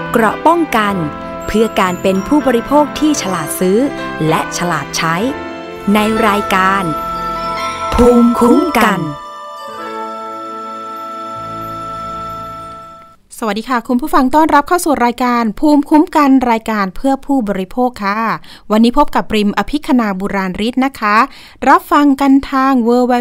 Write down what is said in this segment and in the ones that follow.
เกราะป้องกันเพื่อการเป็นผู้บริโภคที่ฉลาดซื้อและฉลาดใช้ในรายการภูมิคุ้มกันสวัสดีค่ะคุณผู้ฟังต้อนรับเข้าสู่รายการภูมิคุ้มกันรายการเพื่อผู้บริโภคค่ะวันนี้พบกับปริมอภิคณาบุราริศนะคะรับฟังกันทาง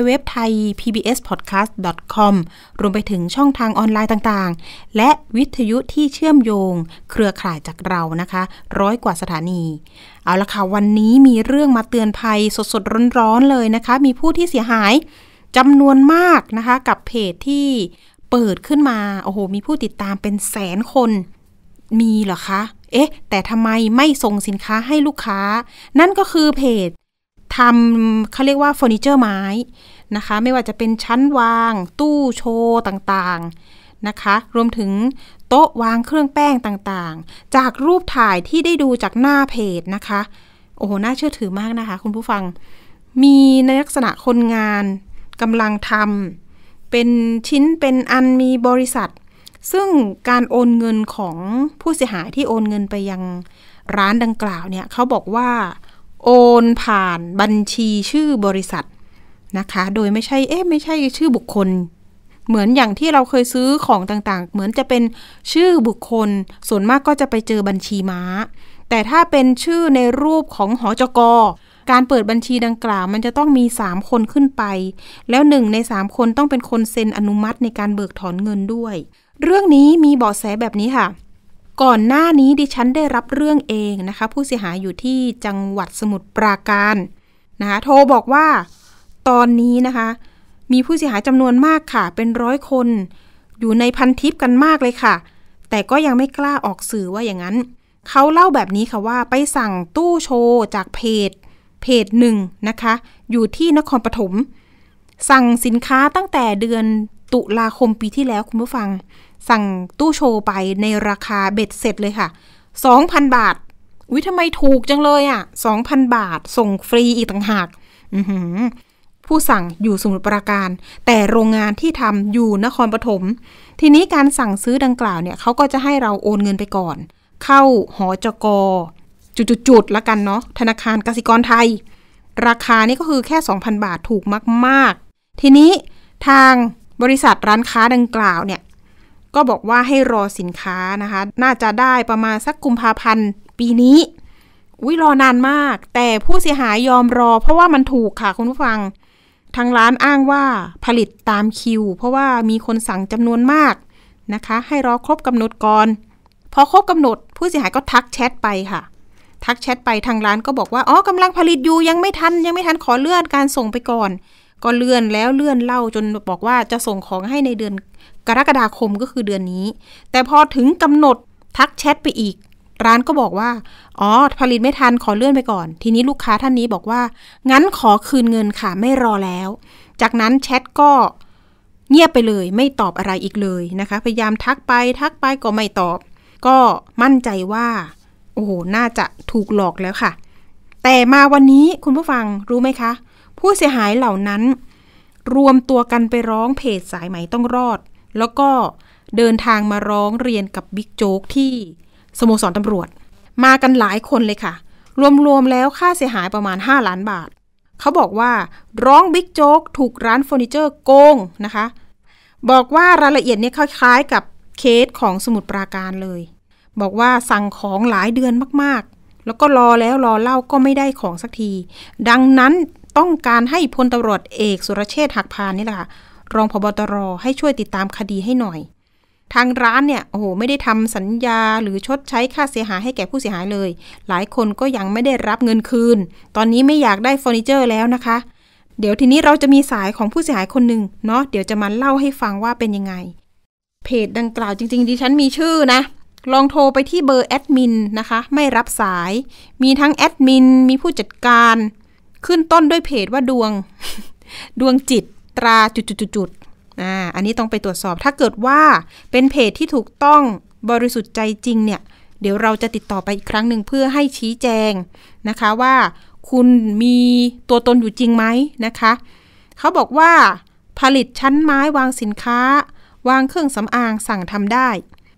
www.thaipbspodcast.com รวมไปถึงช่องทางออนไลน์ต่างๆและวิทยุที่เชื่อมโยงเครือข่ายจากเรานะคะ100 กว่าสถานีเอาละค่ะวันนี้มีเรื่องมาเตือนภัยสดๆร้อนๆเลยนะคะมีผู้ที่เสียหายจำนวนมากนะคะกับเพจที่เปิดขึ้นมาโอ้โหมีผู้ติดตามเป็นแสนคนมีเหรอคะแต่ทำไมไม่ส่งสินค้าให้ลูกค้านั่นก็คือเพจทำเขาเรียกว่าเฟอร์นิเจอร์ไม้นะคะไม่ว่าจะเป็นชั้นวางตู้โชว์ต่างๆนะคะรวมถึงโต๊ะวางเครื่องแป้งต่างๆจากรูปถ่ายที่ได้ดูจากหน้าเพจนะคะโอ้โหน่าเชื่อถือมากนะคะคุณผู้ฟังมีในลักษณะคนงานกำลังทำเป็นชิ้นเป็นอันมีบริษัทซึ่งการโอนเงินของผู้เสียหายที่โอนเงินไปยังร้านดังกล่าวเนี่ยเขาบอกว่าโอนผ่านบัญชีชื่อบริษัทนะคะโดยไม่ใช่ชื่อบุคคลเหมือนอย่างที่เราเคยซื้อของต่างๆเหมือนจะเป็นชื่อบุคคลส่วนมากก็จะไปเจอบัญชีม้าแต่ถ้าเป็นชื่อในรูปของหจก.การเปิดบัญชีดังกล่าวมันจะต้องมี3คนขึ้นไปแล้ว1ใน3คนต้องเป็นคนเซ็นอนุมัติในการเบิกถอนเงินด้วยเรื่องนี้มีเบาะแสแบบนี้ค่ะก่อนหน้านี้ดิฉันได้รับเรื่องเองนะคะผู้เสียหายอยู่ที่จังหวัดสมุทรปราการนะคะโทรบอกว่าตอนนี้นะคะมีผู้เสียหายจำนวนมากค่ะเป็น100 คนอยู่ในพันทิปกันมากเลยค่ะแต่ก็ยังไม่กล้าออกสื่อว่าอย่างนั้นเขาเล่าแบบนี้ค่ะว่าไปสั่งตู้โชว์จากเพจหนึ่งนะคะอยู่ที่นครปฐมสั่งสินค้าตั้งแต่เดือนตุลาคมปีที่แล้วคุณผู้ฟังสั่งตู้โชว์ไปในราคาเบ็ดเสร็จเลยค่ะ 2,000 บาทอุ๊ยทำไมถูกจังเลยอ่ะ 2,000 บาทส่งฟรีอีกต่างหากผู้สั่งอยู่สมุทรปราการแต่โรงงานที่ทำอยู่นครปฐมทีนี้การสั่งซื้อดังกล่าวเนี่ยเขาก็จะให้เราโอนเงินไปก่อนเข้าหจก.จุดๆละกันเนาะธนาคารกสิกรไทยราคานี่ก็คือแค่ 2,000 บาทถูกมากๆทีนี้ทางบริษัทร้านค้าดังกล่าวเนี่ยก็บอกว่าให้รอสินค้านะคะน่าจะได้ประมาณสักกุมภาพันธ์ปีนี้รอนานมากแต่ผู้เสียหายยอมรอเพราะว่ามันถูกค่ะคุณผู้ฟังทางร้านอ้างว่าผลิตตามคิวเพราะว่ามีคนสั่งจำนวนมากนะคะให้รอครบกำหนดก่อนพอครบกำหนดผู้เสียหายก็ทักแชทไปค่ะทักแชทไปทางร้านก็บอกว่ากำลังผลิตอยู่ยังไม่ทันขอเลื่อนการส่งไปก่อนก็เลื่อนแล้วเลื่อนเล่าจนบอกว่าจะส่งของให้ในเดือนกรกฎาคมก็คือเดือนนี้แต่พอถึงกำหนดทักแชทไปอีกร้านก็บอกว่าผลิตไม่ทันขอเลื่อนไปก่อนทีนี้ลูกค้าท่านนี้บอกว่างั้นขอคืนเงินค่ะไม่รอแล้วจากนั้นแชทก็เงียบไปเลยไม่ตอบอะไรอีกเลยนะคะพยายามทักไปก็ไม่ตอบก็มั่นใจว่าโอ้โหน่าจะถูกหลอกแล้วค่ะแต่มาวันนี้คุณผู้ฟังรู้ไหมคะผู้เสียหายเหล่านั้นรวมตัวกันไปร้องเพจสายไหมต้องรอดแล้วก็เดินทางมาร้องเรียนกับบิ๊กโจ๊กที่สโมสรตำรวจมากันหลายคนเลยค่ะรวมแล้วค่าเสียหายประมาณ5 ล้านบาทเขาบอกว่าร้องบิ๊กโจ๊กถูกร้านเฟอร์นิเจอร์โกงนะคะบอกว่ารายละเอียดเนี่ยคล้ายๆกับเคสของสมุทรปราการเลยบอกว่าสั่งของหลายเดือนมากๆแล้วก็รอแล้วรอเล่าก็ไม่ได้ของสักทีดังนั้นต้องการให้พลตำรวจเอกสุรเชษฐ์หักพานนี่แหละค่ะรองผบ.ตร.ให้ช่วยติดตามคดีให้หน่อยทางร้านเนี่ยโอ้โหไม่ได้ทำสัญญาหรือชดใช้ค่าเสียหายให้แก่ผู้เสียหายเลยหลายคนก็ยังไม่ได้รับเงินคืนตอนนี้ไม่อยากได้เฟอร์นิเจอร์แล้วนะคะเดี๋ยวทีนี้เราจะมีสายของผู้เสียหายคนหนึ่งเนาะเดี๋ยวจะมาเล่าให้ฟังว่าเป็นยังไงเพจดังกล่าวจริงๆดิฉันมีชื่อนะลองโทรไปที่เบอร์แอดมินนะคะไม่รับสายมีทั้งแอดมินมีผู้จัดการขึ้นต้นด้วยเพจว่าดวงจิตตราจุดๆอันนี้ต้องไปตรวจสอบถ้าเกิดว่าเป็นเพจที่ถูกต้องบริสุทธิ์ใจจริงเนี่ยเดี๋ยวเราจะติดต่อไปอีกครั้งหนึ่งเพื่อให้ชี้แจงนะคะว่าคุณมีตัวตนอยู่จริงไหมนะคะเขาบอกว่าผลิตชั้นไม้วางสินค้าวางเครื่องสำอางสั่งทำได้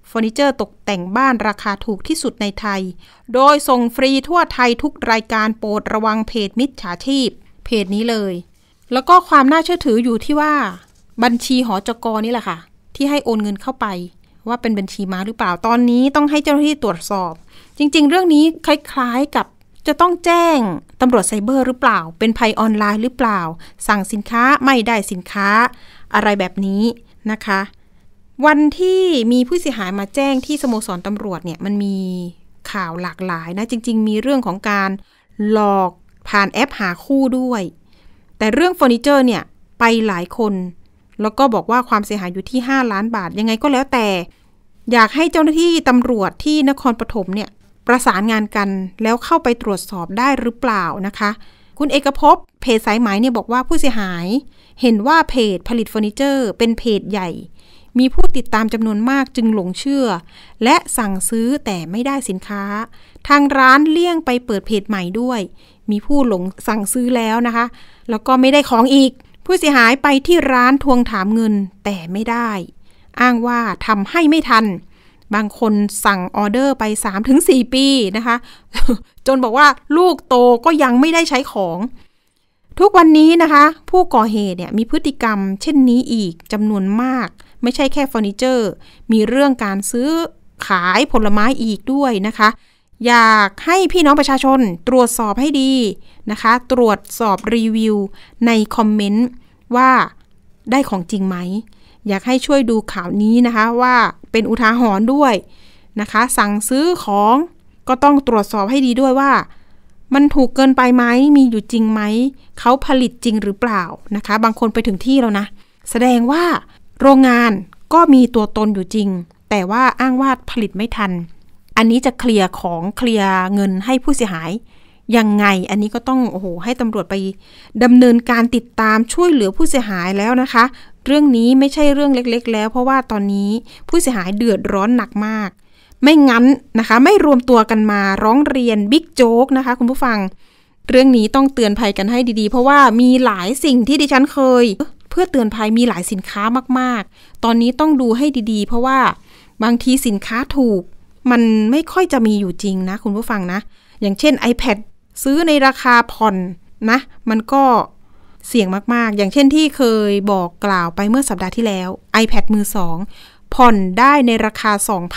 เฟอร์นิเจอร์ตกแต่งบ้านราคาถูกที่สุดในไทยโดยส่งฟรีทั่วไทยทุกรายการโปรดระวังเพจมิจฉาชีพเพจนี้เลยแล้วก็ความน่าเชื่อถืออยู่ที่ว่าบัญชีหจก.นี่แหละค่ะที่ให้โอนเงินเข้าไปว่าเป็นบัญชีม้าหรือเปล่าตอนนี้ต้องให้เจ้าหน้าที่ตรวจสอบจริงๆเรื่องนี้คล้ายๆกับจะต้องแจ้งตำรวจไซเบอร์หรือเปล่าเป็นภัยออนไลน์หรือเปล่าสั่งสินค้าไม่ได้สินค้าอะไรแบบนี้นะคะวันที่มีผู้เสียหายมาแจ้งที่สโมสรตำรวจเนี่ยมันมีข่าวหลากหลายนะจริงๆมีเรื่องของการหลอกผ่านแอปหาคู่ด้วยแต่เรื่องเฟอร์นิเจอร์เนี่ยไปหลายคนแล้วก็บอกว่าความเสียหายอยู่ที่5 ล้านบาทยังไงก็แล้วแต่อยากให้เจ้าหน้าที่ตำรวจที่นครปฐมเนี่ยประสานงานกันแล้วเข้าไปตรวจสอบได้หรือเปล่านะคะคุณเอกภพเพจสายไหมเนี่ยบอกว่าผู้เสียหายเห็นว่าเพจผลิตเฟอร์นิเจอร์เป็นเพจใหญ่มีผู้ติดตามจำนวนมากจึงหลงเชื่อและสั่งซื้อแต่ไม่ได้สินค้าทางร้านเลี่ยงไปเปิดเพจใหม่ด้วยมีผู้หลงสั่งซื้อแล้วนะคะแล้วก็ไม่ได้ของอีกผู้เสียหายไปที่ร้านทวงถามเงินแต่ไม่ได้อ้างว่าทำให้ไม่ทันบางคนสั่งออเดอร์ไป 3-4 ปีนะคะจนบอกว่าลูกโตก็ยังไม่ได้ใช้ของทุกวันนี้นะคะผู้ก่อเหตุเนี่ยมีพฤติกรรมเช่นนี้อีกจำนวนมากไม่ใช่แค่เฟอร์นิเจอร์มีเรื่องการซื้อขายผลไม้อีกด้วยนะคะอยากให้พี่น้องประชาชนตรวจสอบให้ดีนะคะตรวจสอบรีวิวในคอมเมนต์ว่าได้ของจริงไหมอยากให้ช่วยดูข่าวนี้นะคะว่าเป็นอุทาหรณ์ด้วยนะคะสั่งซื้อของก็ต้องตรวจสอบให้ดีด้วยว่ามันถูกเกินไปไหมมีอยู่จริงไหมเขาผลิตจริงหรือเปล่านะคะบางคนไปถึงที่แล้วนะแสดงว่าโรงงานก็มีตัวตนอยู่จริงแต่ว่าอ้างว่าผลิตไม่ทันอันนี้จะเคลียร์ของเคลียร์เงินให้ผู้เสียหายยังไงอันนี้ก็ต้องให้ตำรวจไปดำเนินการติดตามช่วยเหลือผู้เสียหายแล้วนะคะเรื่องนี้ไม่ใช่เรื่องเล็กๆแล้วเพราะว่าตอนนี้ผู้เสียหายเดือดร้อนหนักมากไม่งั้นนะคะไม่รวมตัวกันมาร้องเรียนบิ๊กโจ๊กนะคะคุณผู้ฟังเรื่องนี้ต้องเตือนภัยกันให้ดีๆเพราะว่ามีหลายสิ่งที่ดิฉันเคยเพื่อเตือนภัยมีหลายสินค้ามากๆตอนนี้ต้องดูให้ดีๆเพราะว่าบางทีสินค้าถูกมันไม่ค่อยจะมีอยู่จริงนะคุณผู้ฟังนะอย่างเช่น iPad ซื้อในราคาผ่อนนะมันก็เสี่ยงมากๆอย่างเช่นที่เคยบอกกล่าวไปเมื่อสัปดาห์ที่แล้ว iPad มือ2ผ่อนได้ในราคา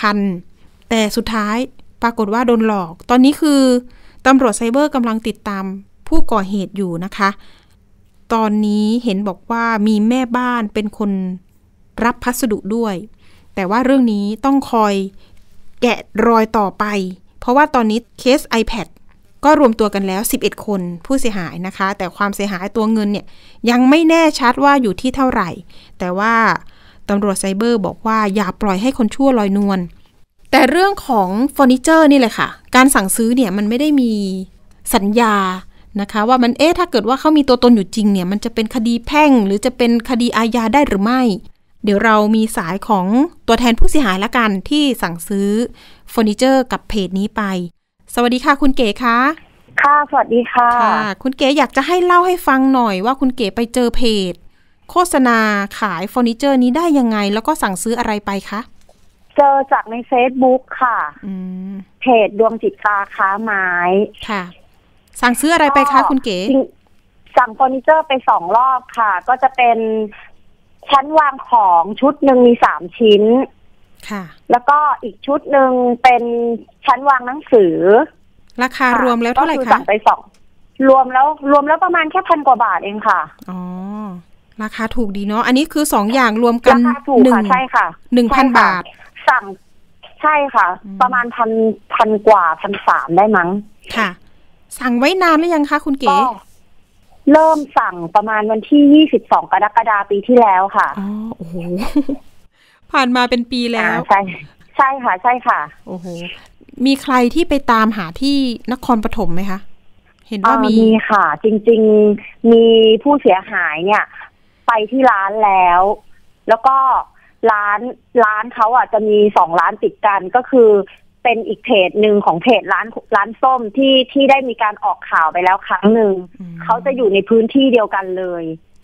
2,000 แต่สุดท้ายปรากฏว่าโดนหลอกตอนนี้คือตำรวจไซเบอร์กำลังติดตามผู้ก่อเหตุอยู่นะคะตอนนี้เห็นบอกว่ามีแม่บ้านเป็นคนรับพัสดุด้วยแต่ว่าเรื่องนี้ต้องคอยแกะรอยต่อไปเพราะว่าตอนนี้เคส iPad ก็รวมตัวกันแล้ว11คนผู้เสียหายนะคะแต่ความเสียหายตัวเงินเนี่ยยังไม่แน่ชัดว่าอยู่ที่เท่าไหร่แต่ว่าตำรวจไซเบอร์บอกว่าอย่าปล่อยให้คนชั่วลอยนวลแต่เรื่องของเฟอร์นิเจอร์นี่แหละค่ะการสั่งซื้อเนี่ยมันไม่ได้มีสัญญานะคะว่ามันถ้าเกิดว่าเขามีตัวตนอยู่จริงเนี่ยมันจะเป็นคดีแพ่งหรือจะเป็นคดีอาญาได้หรือไม่เดี๋ยวเรามีสายของตัวแทนผู้เสียหายละกันที่สั่งซื้อเฟอร์นิเจอร์กับเพจนี้ไปสวัสดีค่ะคุณเก๋คะค่ะสวัสดีค่ะคุณเก๋อยากจะให้เล่าให้ฟังหน่อยว่าคุณเก๋ไปเจอเพจโฆษณาขายเฟอร์นิเจอร์นี้ได้ยังไงแล้วก็สั่งซื้ออะไรไปคะเจอจากใน Facebook ค่ะเพจดวงจิตตาค้าไม้ค่ะสั่งซื้ออะไรไปคะคุณเก๋สั่งเฟอร์นิเจอร์ไป2 รอบค่ะก็จะเป็นชั้นวางของชุดหนึ่งมี3 ชิ้นค่ะแล้วก็อีกชุดหนึ่งเป็นชั้นวางหนังสือราคารวมแล้วเท่าไหร่คะสั่งไป2รวมแล้วประมาณแค่1,000 กว่าบาทเองค่ะอ๋อราคาถูกดีเนาะอันนี้คือ2อย่างรวมกันราคาถูกค่ะใช่ค่ะ 1,000 บาทสั่งใช่ค่ะประมาณพันกว่า 1,300 ได้มั้งค่ะสั่งไว้นานหรือยังคะคุณเก๋เริ่มสั่งประมาณวันที่22 กรกฎาคมปีที่แล้วค่ะอ๋อโอ้โหผ่านมาเป็นปีแล้วใช่ค่ะใช่ค่ะโอ้โหมีใครที่ไปตามหาที่นครปฐมไหมคะเห็นว่ามีค่ะจริงๆมีผู้เสียหายเนี่ยไปที่ร้านแล้วก็ร้านเขาอ่ะจะมี2 ร้านติดกันก็คือเป็นอีกเพจหนึ่งของเพจร้านส้มที่ได้มีการออกข่าวไปแล้วครั้งหนึ่งเขาจะอยู่ในพื้นที่เดียวกันเลยค่ะ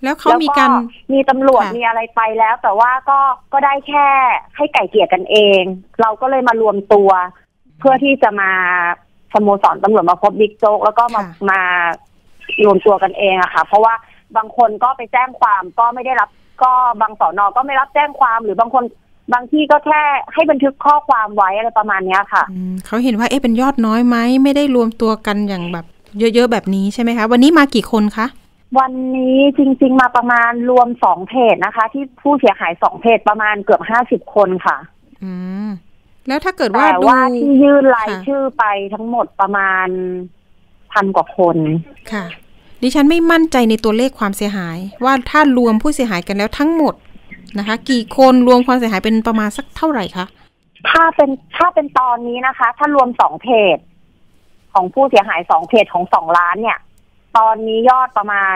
แล้วเขามีการมีตำรวจมีอะไรไปแล้ว แต่ว่าก็ได้แค่ให้ไก่เกลี่ยกันเองเราก็เลยมารวมตัวเพื่อที่จะมาสโมสรตำรวจมาพบบิ๊กโจ๊กแล้วก็มารวมตัวกันเองอะค่ะเพราะว่าบางคนก็ไปแจ้งความก็ไม่ได้รับก็บางสน.ก็ไม่รับแจ้งความหรือบางคนบางที่ก็แค่ให้บันทึกข้อความไว้อะไรประมาณนี้ค่ะเขาเห็นว่าเป็นยอดน้อยไหมไม่ได้รวมตัวกันอย่างแบบเยอะๆแบบนี้ใช่ไหมคะวันนี้มากี่คนคะวันนี้จริงๆมาประมาณรวม2เพจนะคะที่ผู้เสียหาย2เพจประมาณเกือบ50คนค่ะแล้วถ้าเกิดว่าที่ยื่นรายชื่อไปทั้งหมดประมาณ1,000 กว่าคนค่ะดิฉันไม่มั่นใจในตัวเลขความเสียหายว่าถ้ารวมผู้เสียหายกันแล้วทั้งหมดนะคะกี่คนรวมความเสียหายเป็นประมาณสักเท่าไหร่คะถ้าเป็นตอนนี้นะคะถ้ารวม2เพจของผู้เสียหาย2เพจของ2ล้านเนี่ยตอนนี้ยอดประมาณ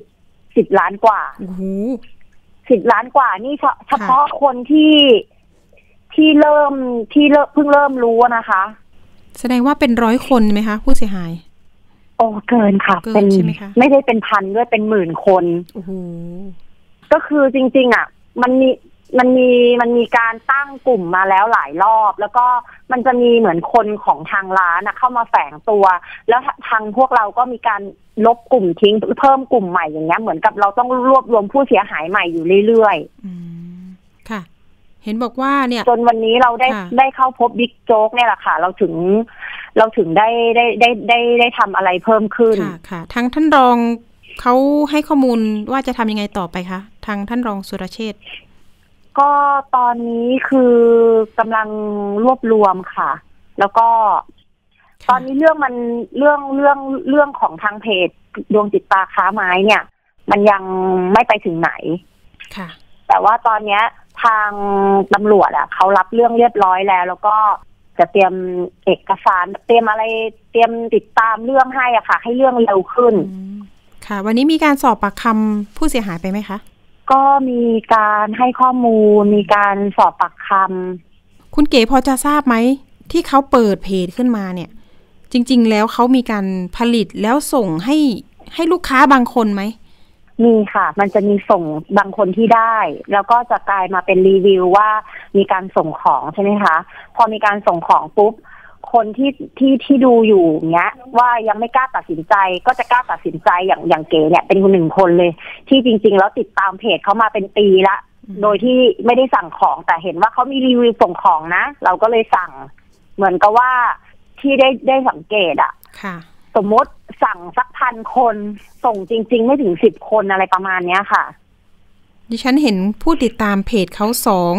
10ล้านกว่าโอ้โห 10ล้านกว่านี่เฉพาะคนที่เพิ่งเริ่มรู้นะคะแสดงว่าเป็น100 คนไหมคะผู้เสียหายโอ้เกินค่ะเป็นใช่ไหมคะไม่ได้เป็นพันด้วยเป็นหมื่นคนโอ้โหก็คือจริงๆอ่ะมันมีการตั้งกลุ่มมาแล้วหลายรอบแล้วก็มันจะมีเหมือนคนของทางร้านเข้ามาแฝงตัวแล้วทางพวกเราก็มีการลบกลุ่มทิ้งเพิ่มกลุ่มใหม่อย่างเงี้ยเหมือนกับเราต้องรวบรวมผู้เสียหายใหม่อยู่เรื่อยๆค่ะเห็นบอกว่าเนี่ยจนวันนี้เราได้เข้าพบบิ๊กโจ๊กเนี่ยแหละค่ะเราถึงได้ทำอะไรเพิ่มขึ้นค่ะทางท่านรองเขาให้ข้อมูลว่าจะทำยังไงต่อไปคะทางท่านรองสุรเชษฐ์ก็ตอนนี้คือกำลังรวบรวมค่ะแล้วก็ตอนนี้เรื่องของทางเพจดวงจิตตาค้าไม้เนี่ยมันยังไม่ไปถึงไหนค่ะแต่ว่าตอนนี้ทางตำรวจเขารับเรื่องเรียบร้อยแล้วก็จะเตรียมเอกสารเตรียมติดตามเรื่องให้ค่ะให้เรื่องเร็วขึ้นค่ะวันนี้มีการสอบปากคำผู้เสียหายไปไหมคะก็มีการให้ข้อมูลมีการสอบปากคำคุณเก๋พอจะทราบไหมที่เขาเปิดเพจขึ้นมาเนี่ยจริงๆแล้วเขามีการผลิตแล้วส่งให้ลูกค้าบางคนไหมมีค่ะมันจะมีส่งบางคนที่ได้แล้วก็จะกลายมาเป็นรีวิวว่ามีการส่งของใช่ไหมคะพอมีการส่งของปุ๊บคนที่ดูอยู่เนี้ยว่ายังไม่กล้าตัดสินใจก็จะกล้าตัดสินใจอย่างเก๋เนี่ยเป็นคน1 คนเลยที่จริงๆแล้วติดตามเพจเขามาเป็นปีละโดยที่ไม่ได้สั่งของแต่เห็นว่าเขามีรีวิวส่งของนะเราก็เลยสั่งเหมือนกับว่าที่ได้สังเกตค่ะสมมติสั่งสัก1,000 คนส่งจริงๆไม่ถึง10 คนอะไรประมาณเนี้ยค่ะดิฉันเห็นผู้ติดตามเพจเขา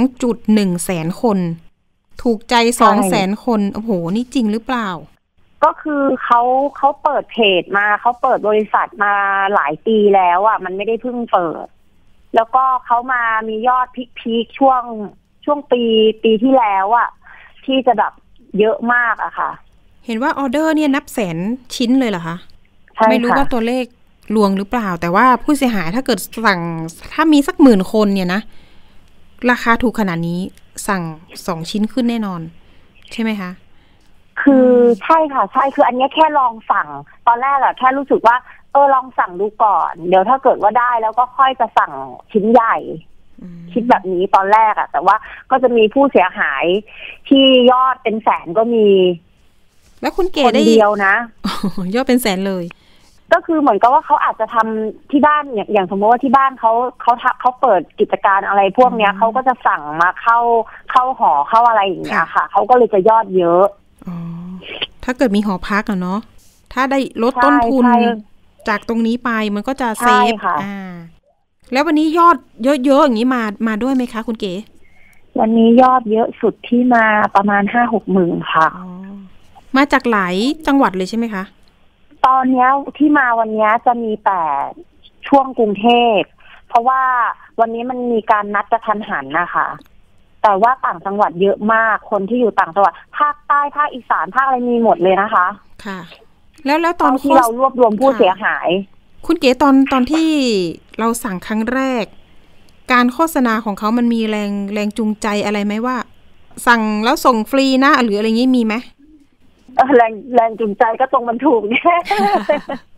2.1 แสนคนถูกใจ 200,000 คนโอ้โหนี่จริงหรือเปล่าก็คือเขาเปิดเพจมาเขาเปิดบริษัทมาหลายปีแล้วมันไม่ได้เพิ่งเปิดแล้วก็เขามามียอดพีคช่วงปีที่แล้วที่จะแบบเยอะมากอะค่ะเห็นว่าออเดอร์เนี่ยนับแสนชิ้นเลยเหรอคะไม่รู้ว่าตัวเลขลวงหรือเปล่าแต่ว่าผู้เสียหายถ้าเกิดสั่งถ้ามีสัก10,000 คนเนี่ยนะราคาถูกขนาดนี้สั่ง2 ชิ้นขึ้นแน่นอนใช่ไหมคะคือใช่ค่ะใช่คืออันนี้แค่ลองสั่งตอนแรกแค่รู้สึกว่าลองสั่งดูก่อนเดี๋ยวถ้าเกิดว่าได้แล้วก็ค่อยจะสั่งชิ้นใหญ่คิดแบบนี้ตอนแรกแต่ว่าก็จะมีผู้เสียหายที่ยอดเป็นแสนก็มีแล้วคุณเก๋ได้คนเดียวนะยอดเป็นแสนเลยก็คือเหมือนกับว่าเขาอาจจะทำที่บ้านอย่างสมมติว่าที่บ้านเขาเปิดกิจการอะไรพวกเนี้ยเขาก็จะสั่งมาเข้าหอเข้าอะไรอย่างเงี้ยค่ะเขาก็เลยจะยอดเยอะถ้าเกิดมีหอพักเนาะถ้าได้ลดต้นทุนจากตรงนี้ไปมันก็จะเซฟแล้ววันนี้ยอดเยอะๆอย่างนี้มาด้วยไหมคะคุณเก๋วันนี้ยอดเยอะสุดที่มาประมาณ 5-6 หมื่นค่ะมาจากหลายจังหวัดเลยใช่ไหมคะตอนนี้ที่มาวันนี้จะมีแต่ช่วงกรุงเทพเพราะว่าวันนี้มันมีการนัดกระทันหันนะคะแต่ว่าต่างจังหวัดเยอะมากคนที่อยู่ต่างจังหวัดภาคใต้ภาคอีสานภาคอะไรมีหมดเลยนะคะค่ะแล้วตอนที่เรารวบรวมผู้เสียหายคุณเก๋ตอนที่เราสั่งครั้งแรกการโฆษณาของเขามันมีแรงจูงใจอะไรไหมว่าสั่งแล้วส่งฟรีนะหรืออะไรงี้มีไหมแรงจูงใจก็ตรงมันถูกเนี่ย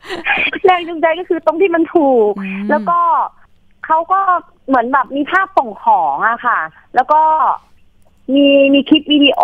แรงจูงใจก็คือตรงที่มันถูกแล้วก็เขาก็เหมือนแบบมีภาพส่งของอะค่ะแล้วก็มีคลิปวิดีโอ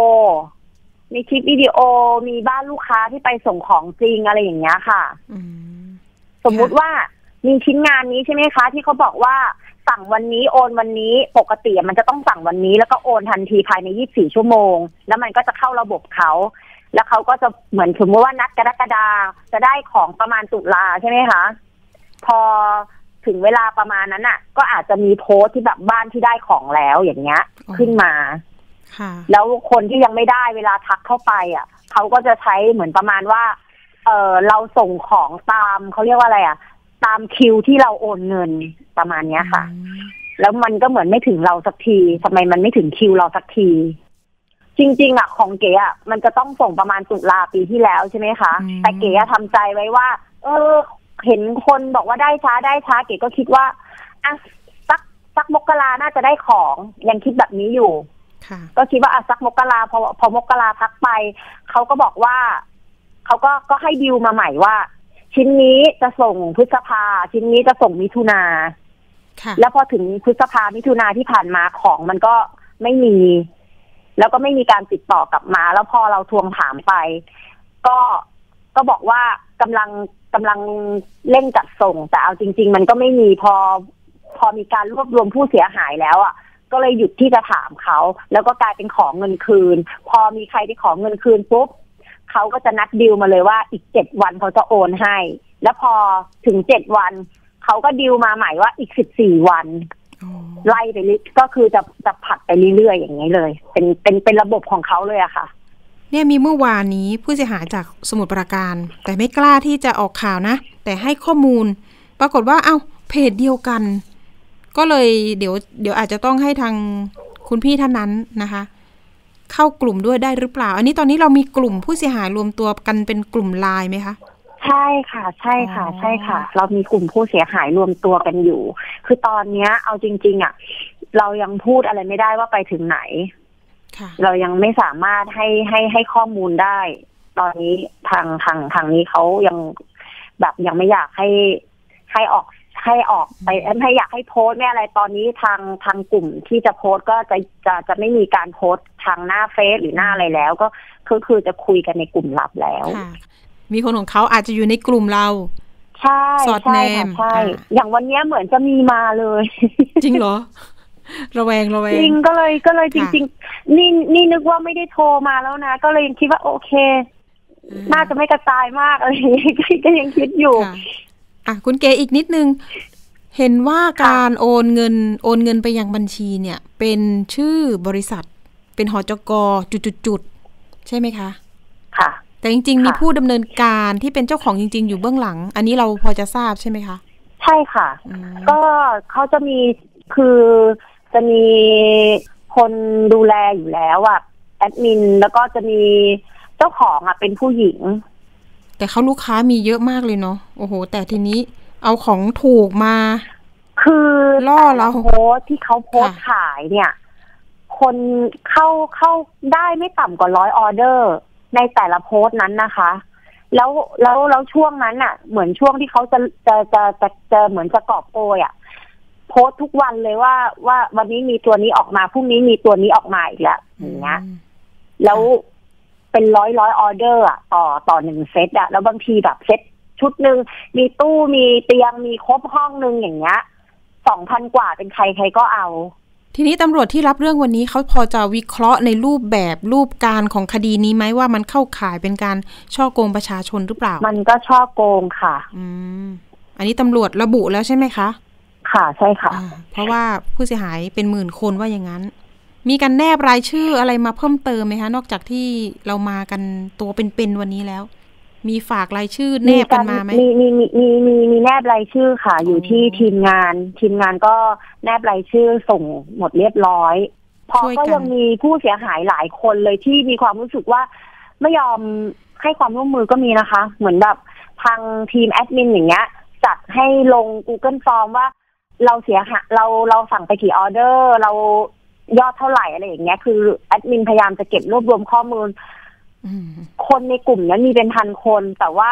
มีบ้านลูกค้าที่ไปส่งของจริงอะไรอย่างเงี้ยค่ะสมมุติว่ามีชิ้นงานนี้ใช่ไหมคะที่เขาบอกว่าสั่งวันนี้โอนวันนี้ปกติมันจะต้องสั่งวันนี้แล้วก็โอนทันทีภายใน24ชั่วโมงแล้วมันก็จะเข้าระบบเขาแล้วเขาก็จะเหมือนสมมติว่านัดกรกฎาจะได้ของประมาณตุลาใช่ไหมคะพอถึงเวลาประมาณนั้นน่ะก็อาจจะมีโพสต์ที่แบบบ้านที่ได้ของแล้วอย่างเงี้ยขึ้นมาแล้วคนที่ยังไม่ได้เวลาทักเข้าไปอ่ะเขาก็จะใช้เหมือนประมาณว่าเราส่งของตามเขาเรียกว่าอะไรอ่ะตามคิวที่เราโอนเงินประมาณเนี้ยค่ะแล้วมันก็เหมือนไม่ถึงเราสักทีทำไมมันไม่ถึงคิวเราสักทีจริงๆอ่ะของเก๋อ่ะมันจะต้องส่งประมาณตุลาปีที่แล้วใช่ไหมคะแต่เก๋ทำใจไว้ว่าเห็นคนบอกว่าได้ช้าเก๋ก็คิดว่าอ่ะสักมกราน่าจะได้ของยังคิดแบบนี้อยู่ก็คิดว่าสักมกราพอมกราพักไปเขาก็บอกว่าเขาก็ให้ดีลมาใหม่ว่าชิ้นนี้จะส่งพฤษภาชิ้นนี้จะส่งมิถุนาแล้วพอถึงพฤษภามิถุนาที่ผ่านมาของมันก็ไม่มีแล้วก็ไม่มีการติดต่อกลับมาแล้วพอเราทวงถามไปก็บอกว่ากำลังเร่งจัดส่งแต่เอาจริงๆมันก็ไม่มีพอมีการรวบรวมผู้เสียหายแล้วอ่ะก็เลยหยุดที่จะถามเขาแล้วก็กลายเป็นของเงินคืนพอมีใครที่ขอเงินคืนปุ๊บเขาก็จะนัดดีลมาเลยว่าอีก7วันเขาจะโอนให้แล้วพอถึง7วันเขาก็ดีลมาใหม่ว่าอีก14วันไล่ไปก็คือจะผัดไปเรื่อยๆอย่างนี้เลยเป็นระบบของเขาเลยอะค่ะเนี่ยมีเมื่อวานนี้ผู้เสียหายจากสมุทรปราการแต่ไม่กล้าที่จะออกข่าวนะแต่ให้ข้อมูลปรากฏว่าเพจเดียวกันก็เลยเดี๋ยวอาจจะต้องให้ทางคุณพี่ท่านนั้นนะคะเข้ากลุ่มด้วยได้หรือเปล่าอันนี้ตอนนี้เรามีกลุ่มผู้เสียหายรวมตัวกันเป็นกลุ่มไลน์ไหมคะใช่ค่ะเรามีกลุ่มผู้เสียหายรวมตัวกันอยู่คือตอนนี้เอาจริงๆอ่ะเรายังพูดอะไรไม่ได้ว่าไปถึงไหนเรายังไม่สามารถให้ข้อมูลได้ตอนนี้ทางนี้เขายังแบบยังไม่อยากให้ออกไปไม่อยากให้โพสต์ไม่อะไรตอนนี้ทางกลุ่มที่จะโพสต์ก็จะไม่มีการโพสต์ทางหน้าเฟซหรือหน้าอะไรแล้วก็คือจะคุยกันในกลุ่มลับแล้วมีคนของเขาอาจจะอยู่ในกลุ่มเราใช่สอดแนมใช่อย่างวันนี้เหมือนจะมีมาเลยจริงเหรอระแวงจริงก็เลยจริงๆนี่นึกว่าไม่ได้โทรมาแล้วนะก็เลยคิดว่าโอเคน่าจะไม่กระจายมากอะไรก็ยังคิดอยู่คุณเก๋อีกนิดนึงเห็นว่าการโอนเงินไปยังบัญชีเนี่ยเป็นชื่อบริษัทเป็นหจก.จุดใช่ไหมคะค่ะแต่จริงๆมีผู้ดำเนินการที่เป็นเจ้าของจริงๆอยู่เบื้องหลังอันนี้เราพอจะทราบใช่ไหมคะใช่ค่ะก็เขาจะมีคือจะมีคนดูแลอยู่แล้วแอดมินแล้วก็จะมีเจ้าของเป็นผู้หญิงแต่เขาลูกค้ามีเยอะมากเลยเนาะโอ้โหแต่ทีนี้เอาของถูกมาคือล่อเราโพสที่เขาโพสขายเนี่ยคนเข้าได้ไม่ต่ำกว่า100 ออเดอร์ในแต่ละโพสนั้นนะคะแล้วช่วงนั้นเหมือนช่วงที่เขาจะเหมือนจะกอบโกยโพสทุกวันเลยว่าวันนี้มีตัวนี้ออกมาพรุ่งนี้มีตัวนี้ออกมาอีกแล้วอย่างเงี้ยแล้วเป็นร้อยออเดอร์ต่อ1เซตแล้วบางทีแบบเซตชุดนึงมีตู้มีเตียงมีครบห้องนึงอย่างเงี้ย 2,000 กว่าเป็นใครก็เอาทีนี้ตำรวจที่รับเรื่องวันนี้เขาพอจะวิเคราะห์ในรูปการของคดีนี้ไหมว่ามันเข้าข่ายเป็นการฉ้อโกงประชาชนหรือเปล่ามันก็ฉ้อโกงค่ะอันนี้ตำรวจระบุแล้วใช่ไหมคะค่ะใช่ค่ะเพราะว่าผู้เสียหายเป็นหมื่นคนว่าอย่างนั้นมีการแนบรายชื่ออะไรมาเพิ่มเติมไหมคะนอกจากที่เรามากันตัวเป็นวันนี้แล้วมีฝากรายชื่อแนบกันมาไหมมีแนบรายชื่อค่ะอยู่ที่ทีมงานก็แนบรายชื่อส่งหมดเรียบร้อยพอก็ยังมีผู้เสียหายหลายคนเลยที่มีความรู้สึกว่าไม่ยอมให้ความร่วมมือก็มีนะคะเหมือนแบบทางทีมแอดมินอย่างเงี้ยจัดให้ลง Google Form ว่าเราเสียหายเราสั่งไปกี่ออเดอร์เรายอดเท่าไหร่อะไรอย่างเงี้ยคือแอดมินพยายามจะเก็บรวบรวมข้อมูลคนในกลุ่มนี้มีเป็น1,000 คนแต่ว่า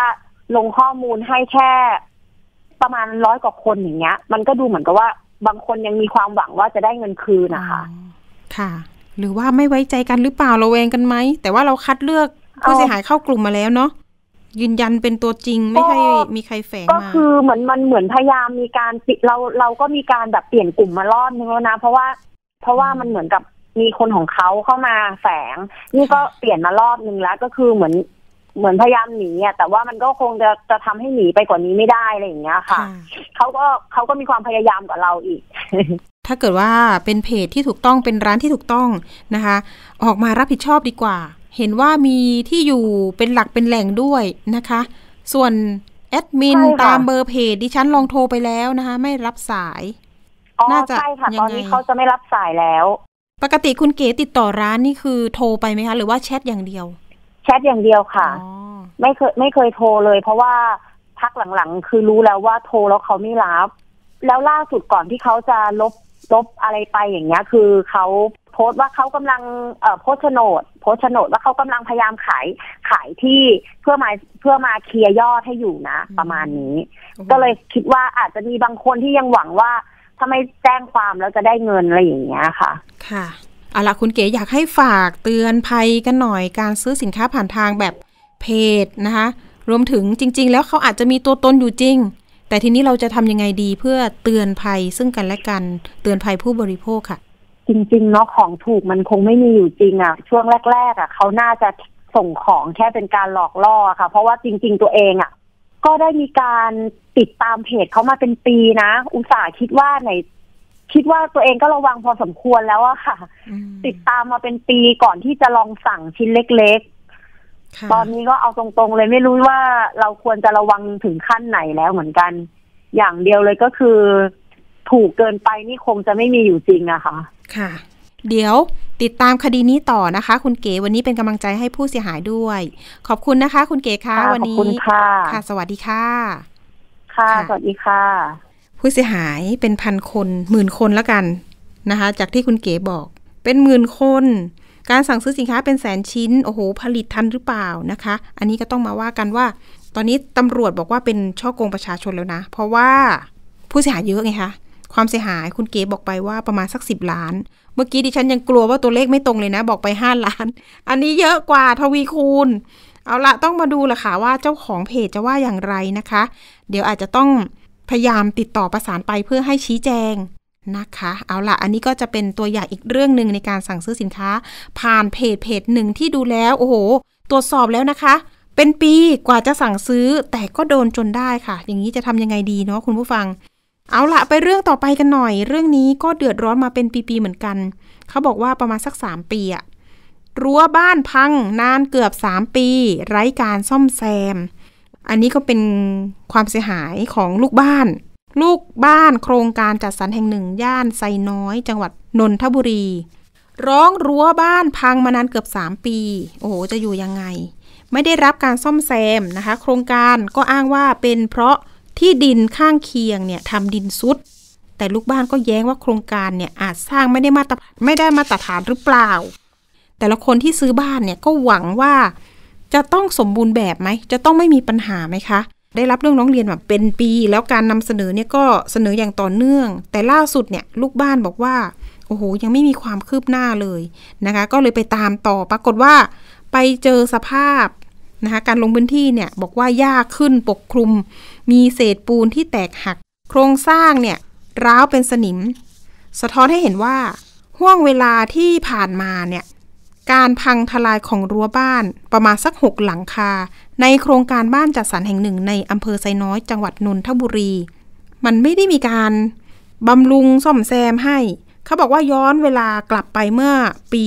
ลงข้อมูลให้แค่ประมาณ100 กว่าคนอย่างเงี้ยมันก็ดูเหมือนกับว่าบางคนยังมีความหวังว่าจะได้เงินคืนนะคะค่ะหรือว่าไม่ไว้ใจกันหรือเปล่าระแวงกันไหมแต่ว่าเราคัดเลือกผู้เสียหายเข้ากลุ่มมาแล้วเนาะยืนยันเป็นตัวจริงไม่ใช่มีใครแฝงมาก็คือมันเหมือนพยายามมีการเราก็มีการแบบเปลี่ยนกลุ่มมารอบนึงแล้วนะเพราะว่ามันเหมือนกับมีคนของเขาเข้ามาแฝงนี่ก็เปลี่ยนมารอบนึงแล้วก็คือเหมือนพยายามหนีอ่ะแต่ว่ามันก็คงจะทำให้หนีไปกว่านี้ไม่ได้อะไรอย่างเงี้ยค่ะเขาก็มีความพยายามกับเราอีกถ้าเกิดว่าเป็นเพจที่ถูกต้องเป็นร้านที่ถูกต้องนะคะออกมารับผิดชอบดีกว่าเห็นว่ามีที่อยู่เป็นหลักเป็นแหล่งด้วยนะคะส่วนแอดมินตามเบอร์เพจดิฉันลองโทรไปแล้วนะคะไม่รับสายน่าจะใช่ค่ะตอนนี้เขาจะไม่รับสายแล้วปกติคุณเก๋ติดต่อร้านนี่คือโทรไปไหมคะหรือว่าแชทอย่างเดียวแชทอย่างเดียวค่ะไม่เคยโทรเลยเพราะว่าพักหลังๆคือรู้แล้วว่าโทรแล้วเขาไม่รับแล้วล่าสุดก่อนที่เขาจะลบอะไรไปอย่างเงี้ยคือเขาโพสต์ว่าเขากำลังโพสต์โฉนดว่าเขากำลังพยายามขายที่เพื่อมาเคลียร์ยอดให้อยู่นะประมาณนี้ก็เลยคิดว่าอาจจะมีบางคนที่ยังหวังว่าถ้าไม่แจ้งความแล้วจะได้เงินอะไรอย่างเงี้ยค่ะค่ะเอาล่ะคุณเก๋อยากให้ฝากเตือนภัยกันหน่อยการซื้อสินค้าผ่านทางแบบเพจนะคะรวมถึงจริงๆแล้วเขาอาจจะมีตัวตนอยู่จริงแต่ทีนี้เราจะทำยังไงดีเพื่อเตือนภัยซึ่งกันและกันเตือนภัยผู้บริโภคค่ะจริงๆเนาะของถูกมันคงไม่มีอยู่จริงอ่ะช่วงแรกๆอ่ะเขาน่าจะส่งของแค่เป็นการหลอกล่อค่ะเพราะว่าจริงๆตัวเองอ่ะก็ได้มีการติดตามเพจเขามาเป็นปีนะอุตส่าห์คิดว่าตัวเองก็ระวังพอสมควรแล้วอะค่ะติดตามมาเป็นปีก่อนที่จะลองสั่งชิ้นเล็กๆตอนนี้ก็เอาตรงๆเลยไม่รู้ว่าเราควรจะระวังถึงขั้นไหนแล้วเหมือนกันอย่างเดียวเลยก็คือถูกเกินไปนี่คงจะไม่มีอยู่จริงอะค่ะค่ะเดี๋ยวติดตามคดีนี้ต่อนะคะคุณเก๋วันนี้เป็นกำลังใจให้ผู้เสียหายด้วยขอบคุณนะคะคุณเก๋ค่ะวันนี้ขอบคุณค่ะค่ะสวัสดีค่ะค่ะสวัสดีค่ะผู้เสียหายเป็น1,000 คนหมื่นคนแล้วกันนะคะจากที่คุณเก๋บอกเป็นหมื่นคนการสั่งซื้อสินค้าเป็นแสนชิ้นโอ้โหผลิตทันหรือเปล่านะคะอันนี้ก็ต้องมาว่ากันว่าตอนนี้ตำรวจบอกว่าเป็นช่อโกงประชาชนแล้วนะเพราะว่าผู้เสียหายเยอะไงคะความเสียหายคุณเก๋บอกไปว่าประมาณสัก10 ล้านเมื่อกี้ดิฉันยังกลัวว่าตัวเลขไม่ตรงเลยนะบอกไป5 ล้านอันนี้เยอะกว่าทวีคูณเอาละต้องมาดูละค่ะว่าเจ้าของเพจจะว่าอย่างไรนะคะเดี๋ยวอาจจะต้องพยายามติดต่อประสานไปเพื่อให้ชี้แจงนะคะเอาละอันนี้ก็จะเป็นตัวอย่างอีกเรื่องนึงในการสั่งซื้อสินค้าผ่านเพจหนึ่งที่ดูแล้วโอ้โหตรวจสอบแล้วนะคะเป็นปีกว่าจะสั่งซื้อแต่ก็โดนจนได้ค่ะอย่างนี้จะทำยังไงดีเนาะคุณผู้ฟังเอาละไปเรื่องต่อไปกันหน่อยเรื่องนี้ก็เดือดร้อนมาเป็นปีๆเหมือนกันเขาบอกว่าประมาณสัก3 ปีอะรั้วบ้านพังนานเกือบ3 ปีไร้การซ่อมแซมอันนี้ก็เป็นความเสียหายของลูกบ้านโครงการจัดสรรแห่งหนึ่งย่านไซน้อยจังหวัดนนทบุรีร้องรั้วบ้านพังมานานเกือบ3 ปีโอ้โหจะอยู่ยังไงไม่ได้รับการซ่อมแซมนะคะโครงการก็อ้างว่าเป็นเพราะที่ดินข้างเคียงเนี่ยทำดินซุดแต่ลูกบ้านก็แย้งว่าโครงการเนี่ยอาจสร้างไม่ได้มาตรฐานหรือเปล่าแต่ละคนที่ซื้อบ้านเนี่ยก็หวังว่าจะต้องสมบูรณ์แบบไหมจะต้องไม่มีปัญหาไหมคะได้รับเรื่องร้องเรียนแบบเป็นปีแล้วการนำเสนอเนี่ยก็เสนออย่างต่อเนื่องแต่ล่าสุดเนี่ยลูกบ้านบอกว่าโอ้โหยังไม่มีความคืบหน้าเลยนะคะก็เลยไปตามต่อปรากฏว่าไปเจอสภาพนะคะการลงพื้นที่เนี่ยบอกว่าหญ้าขึ้นปกคลุมมีเศษปูนที่แตกหักโครงสร้างเนี่ยร้าวเป็นสนิมสะท้อนให้เห็นว่าห่วงเวลาที่ผ่านมาเนี่ยการพังทลายของรั้วบ้านประมาณสัก6 หลังคาในโครงการบ้านจัดสรรแห่งหนึ่งในอำเภอไซน้อยจังหวัดนนทบุรีมันไม่ได้มีการบำรุงซ่อมแซมให้เขาบอกว่าย้อนเวลากลับไปเมื่อปี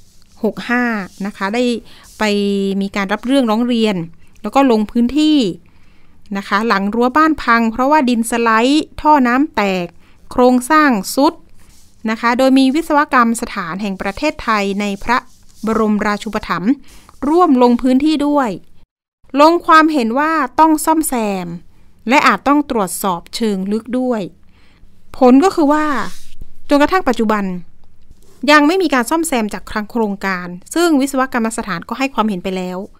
65นะคะได้ไปมีการรับเรื่องร้องเรียนแล้วก็ลงพื้นที่นะคะหลังรั้วบ้านพังเพราะว่าดินสไลด์ท่อน้ำแตกโครงสร้างซุดนะคะโดยมีวิศวกรรมสถานแห่งประเทศไทยในพระบรมราชูปถัมภ์ร่วมลงพื้นที่ด้วยลงความเห็นว่าต้องซ่อมแซมและอาจต้องตรวจสอบเชิงลึกด้วยผลก็คือว่าจนกระทั่งปัจจุบันยังไม่มีการซ่อมแซมจากทางโครงการซึ่งวิศวกรรมสถานก็ให้ความเห็นไปแล้ว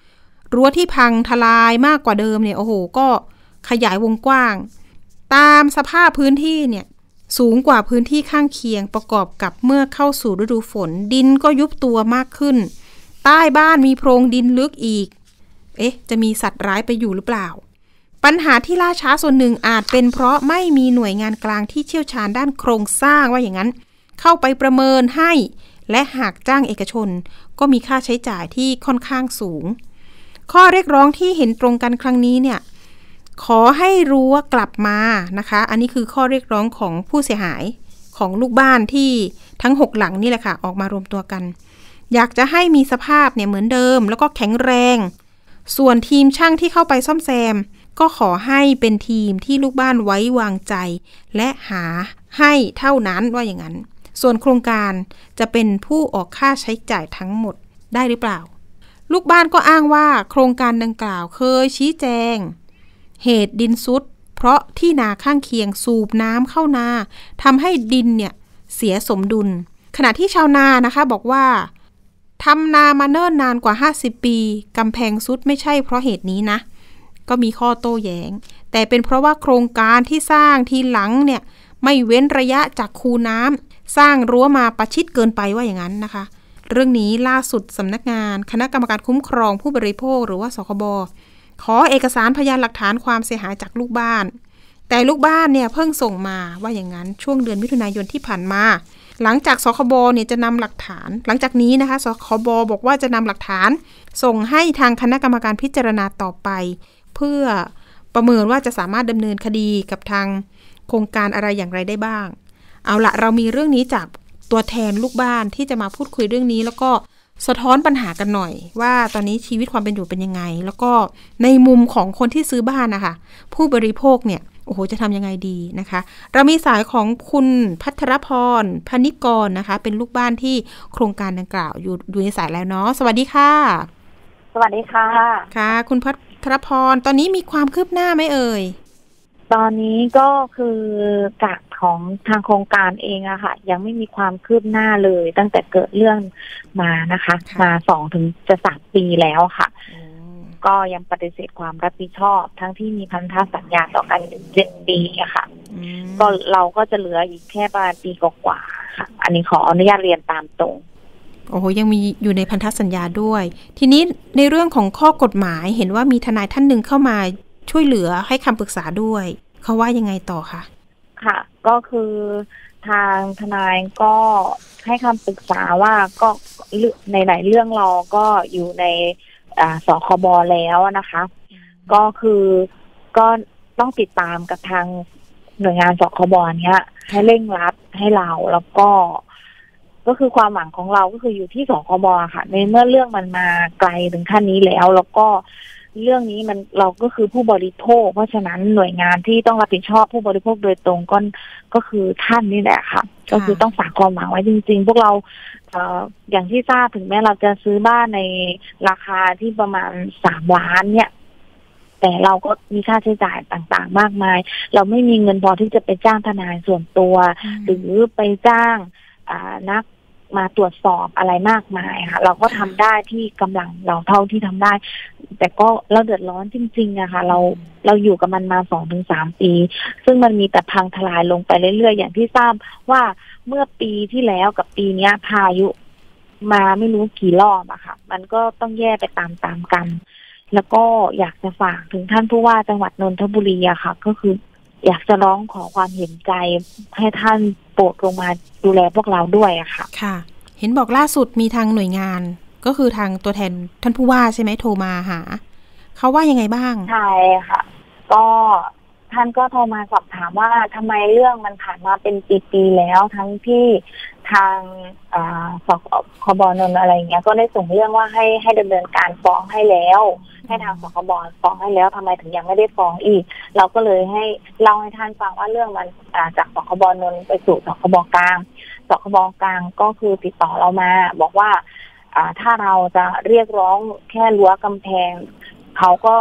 รั้วที่พังทลายมากกว่าเดิมเนี่ยโอ้โหก็ขยายวงกว้างตามสภาพพื้นที่เนี่ยสูงกว่าพื้นที่ข้างเคียงประกอบกับเมื่อเข้าสู่ฤดูฝนดินก็ยุบตัวมากขึ้นใต้บ้านมีโพรงดินลึกอีกจะมีสัตว์ร้ายไปอยู่หรือเปล่าปัญหาที่ล่าช้าส่วนหนึ่งอาจเป็นเพราะไม่มีหน่วยงานกลางที่เชี่ยวชาญด้านโครงสร้างว่าอย่างนั้นเข้าไปประเมินให้และหากจ้างเอกชนก็มีค่าใช้จ่ายที่ค่อนข้างสูงข้อเรียกร้องที่เห็นตรงกันครั้งนี้เนี่ยขอให้รั้วกลับมานะคะอันนี้คือข้อเรียกร้องของผู้เสียหายของลูกบ้านที่ทั้ง6หลังนี่แหละค่ะออกมารวมตัวกันอยากจะให้มีสภาพเนี่ยเหมือนเดิมแล้วก็แข็งแรงส่วนทีมช่างที่เข้าไปซ่อมแซมก็ขอให้เป็นทีมที่ลูกบ้านไว้วางใจและหาให้เท่านั้นว่าอย่างนั้นส่วนโครงการจะเป็นผู้ออกค่าใช้จ่ายทั้งหมดได้หรือเปล่าลูกบ้านก็อ้างว่าโครงการดังกล่าวเคยชี้แจงเหตุดินซุดเพราะที่นาข้างเคียงสูบน้ำเข้านาทำให้ดินเนี่ยเสียสมดุลขณะที่ชาวนานะคะบอกว่าทำนามาเนิ่นนานกว่า50ปีกำแพงซุดไม่ใช่เพราะเหตุนี้นะก็มีข้อโต้แย้งแต่เป็นเพราะว่าโครงการที่สร้างทีหลังเนี่ยไม่เว้นระยะจากคูน้ำสร้างรั้วมาประชิดเกินไปว่าอย่างนั้นนะคะเรื่องนี้ล่าสุดสำนักงานคณะกรรมการคุ้มครองผู้บริโภคหรือว่าสคบขอเอกสารพยานหลักฐานความเสียหายจากลูกบ้านแต่ลูกบ้านเนี่ยเพิ่งส่งมาว่าอย่างนั้นช่วงเดือนมิถุนายนที่ผ่านมาหลังจากสคบเนี่ยจะนำหลักฐานหลังจากนี้นะคะสคบบอกว่าจะนำหลักฐานส่งให้ทางคณะกรรมการพิจารณาต่อไปเพื่อประเมินว่าจะสามารถดำเนินคดีกับทางโครงการอะไรอย่างไรได้บ้างเอาละเรามีเรื่องนี้จากตัวแทนลูกบ้านที่จะมาพูดคุยเรื่องนี้แล้วก็สะท้อนปัญหากันหน่อยว่าตอนนี้ชีวิตความเป็นอยู่เป็นยังไงแล้วก็ในมุมของคนที่ซื้อบ้านนะคะผู้บริโภคเนี่ยโอ้โหจะทำยังไงดีนะคะเรามีสายของคุณภัทรพรพนิกรนะคะเป็นลูกบ้านที่โครงการดังกล่าวอยู่ในสายแล้วเนาะสวัสดีค่ะสวัสดีค่ะค่ะคุณภัทรพรตอนนี้มีความคืบหน้าไหมเอ่ยตอนนี้ก็คือจากของทางโครงการเองอะค่ะยังไม่มีความคืบหน้าเลยตั้งแต่เกิดเรื่องมานะคะมา2 ถึงจะ 3 ปีแล้วค่ะก็ยังปฏิเสธความรับผิดชอบทั้งที่มีพันธสัญญาต่อกัน7 ปีอะค่ะก็เราก็จะเหลืออีกแค่ประมาณปีกว่าๆค่ะอันนี้ขออนุญาตเรียนตามตรงโอ้โหยังมีอยู่ในพันธสัญญาด้วยทีนี้ในเรื่องของข้อกฎหมายเห็นว่ามีทนายท่านหนึ่งเข้ามาช่วยเหลือให้คำปรึกษาด้วยเขาว่ายังไงต่อคะค่ะก็คือทางทนายก็ให้คำปรึกษาว่าก็ในหลายเรื่องเราก็อยู่ในสคบแล้วนะคะก็คือก็ต้องติดตามกับทางหน่วยงานสคบเนี้ยให้เร่งรัดให้เราแล้วก็คือความหวังของเราก็คืออยู่ที่สคบค่ะในเมื่อเรื่องมันมาไกลถึงขั้นนี้แล้วก็เรื่องนี้เราก็คือผู้บริโภคเพราะฉะนั้นหน่วยงานที่ต้องรับผิดชอบผู้บริโภคโดยตรงก็คือท่านนี่แหละค่ะก็คือต้องฝากความหวังไว้จริงๆพวกเราอย่างที่ทราบถึงแม้เราจะซื้อบ้านในราคาที่ประมาณ3 ล้านเนี่ยแต่เราก็มีค่าใช้จ่ายต่างๆมากมายเราไม่มีเงินพอที่จะไปจ้างทนายส่วนตัวหรือไปจ้างนักมาตรวจสอบอะไรมากมายค่ะเราก็ทำได้ที่กำลังเราเท่าที่ทำได้แต่ก็เราเดือดร้อนจริงๆอะค่ะเราอยู่กับมันมา 2-3 ปีซึ่งมันมีแต่พังทลายลงไปเรื่อยๆอย่างที่ทราบว่าเมื่อปีที่แล้วกับปีนี้พายุมาไม่รู้กี่รอบอะค่ะมันก็ต้องแย่ไปตามกันแล้วก็อยากจะฝากถึงท่านผู้ว่าจังหวัดนนทบุรีอะค่ะก็คืออยากจะร้องขอความเห็นใจให้ท่านโปรดลงมาดูแลพวกเราด้วยอะค่ะค่ะเห็นบอกล่าสุดมีทางหน่วยงานก็คือทางตัวแทนท่านผู้ว่าใช่ไหมโทรมาหาเขาว่ายังไงบ้างใช่ค่ะก็ท่านก็โทรมาสอบถามว่าทำไมเรื่องมันผ่านมาเป็นปีๆแล้วทั้งที่ทางสคบนนท์อะไรเงี้ยก็ได้ส่งเรื่องว่าให้ดำเนินการฟ้องให้แล้วให้ทางสคบฟ้องให้แล้วทำไมถึงยังไม่ได้ฟ้องอีกเราก็เลยให้เล่าให้ท่านฟังว่าเรื่องมันจากสคบนนท์ไปสู่สคบกลางสคบกลางก็คือติดต่อเรามาบอกว่าถ้าเราจะเรียกร้องแค่รั้วกำแพงเขาก็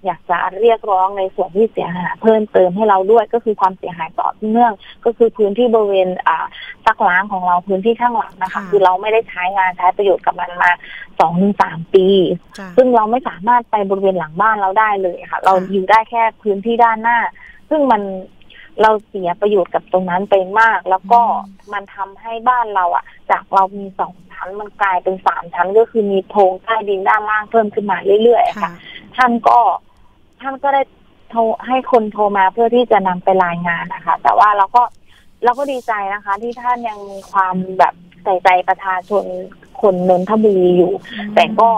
อยากจะเรียกร้องในส่วนที่เสียหายเพิ่มเติมให้เราด้วยก็คือความเสียหายต่อเนื่องก็คือพื้นที่บริเวณซักล้างของเราพื้นที่ข้างหลังนะคะคือเราไม่ได้ใช้งานใช้ประโยชน์กับมันมา 2-3 ปีซึ่งเราไม่สามารถไปบริเวณหลังบ้านเราได้เลยค่ะเราอยู่ได้แค่พื้นที่ด้านหน้าซึ่งเราเสียประโยชน์กับตรงนั้นไปมากแล้วก็มันทำให้บ้านเราจากเรามี2 ชั้นมันกลายเป็น3 ชั้นก็คือมีโพรงใต้ดินด้านล่างเพิ่มขึ้นมาเรื่อยๆค่ะท่านก็ได้โทรให้คนโทรมาเพื่อที่จะนำไปรายงานนะคะแต่ว่าเราก็ดีใจนะคะที่ท่านยังมีความแบบใส่ใจประชาชนคนนนทบุรีอยู่แต่ก็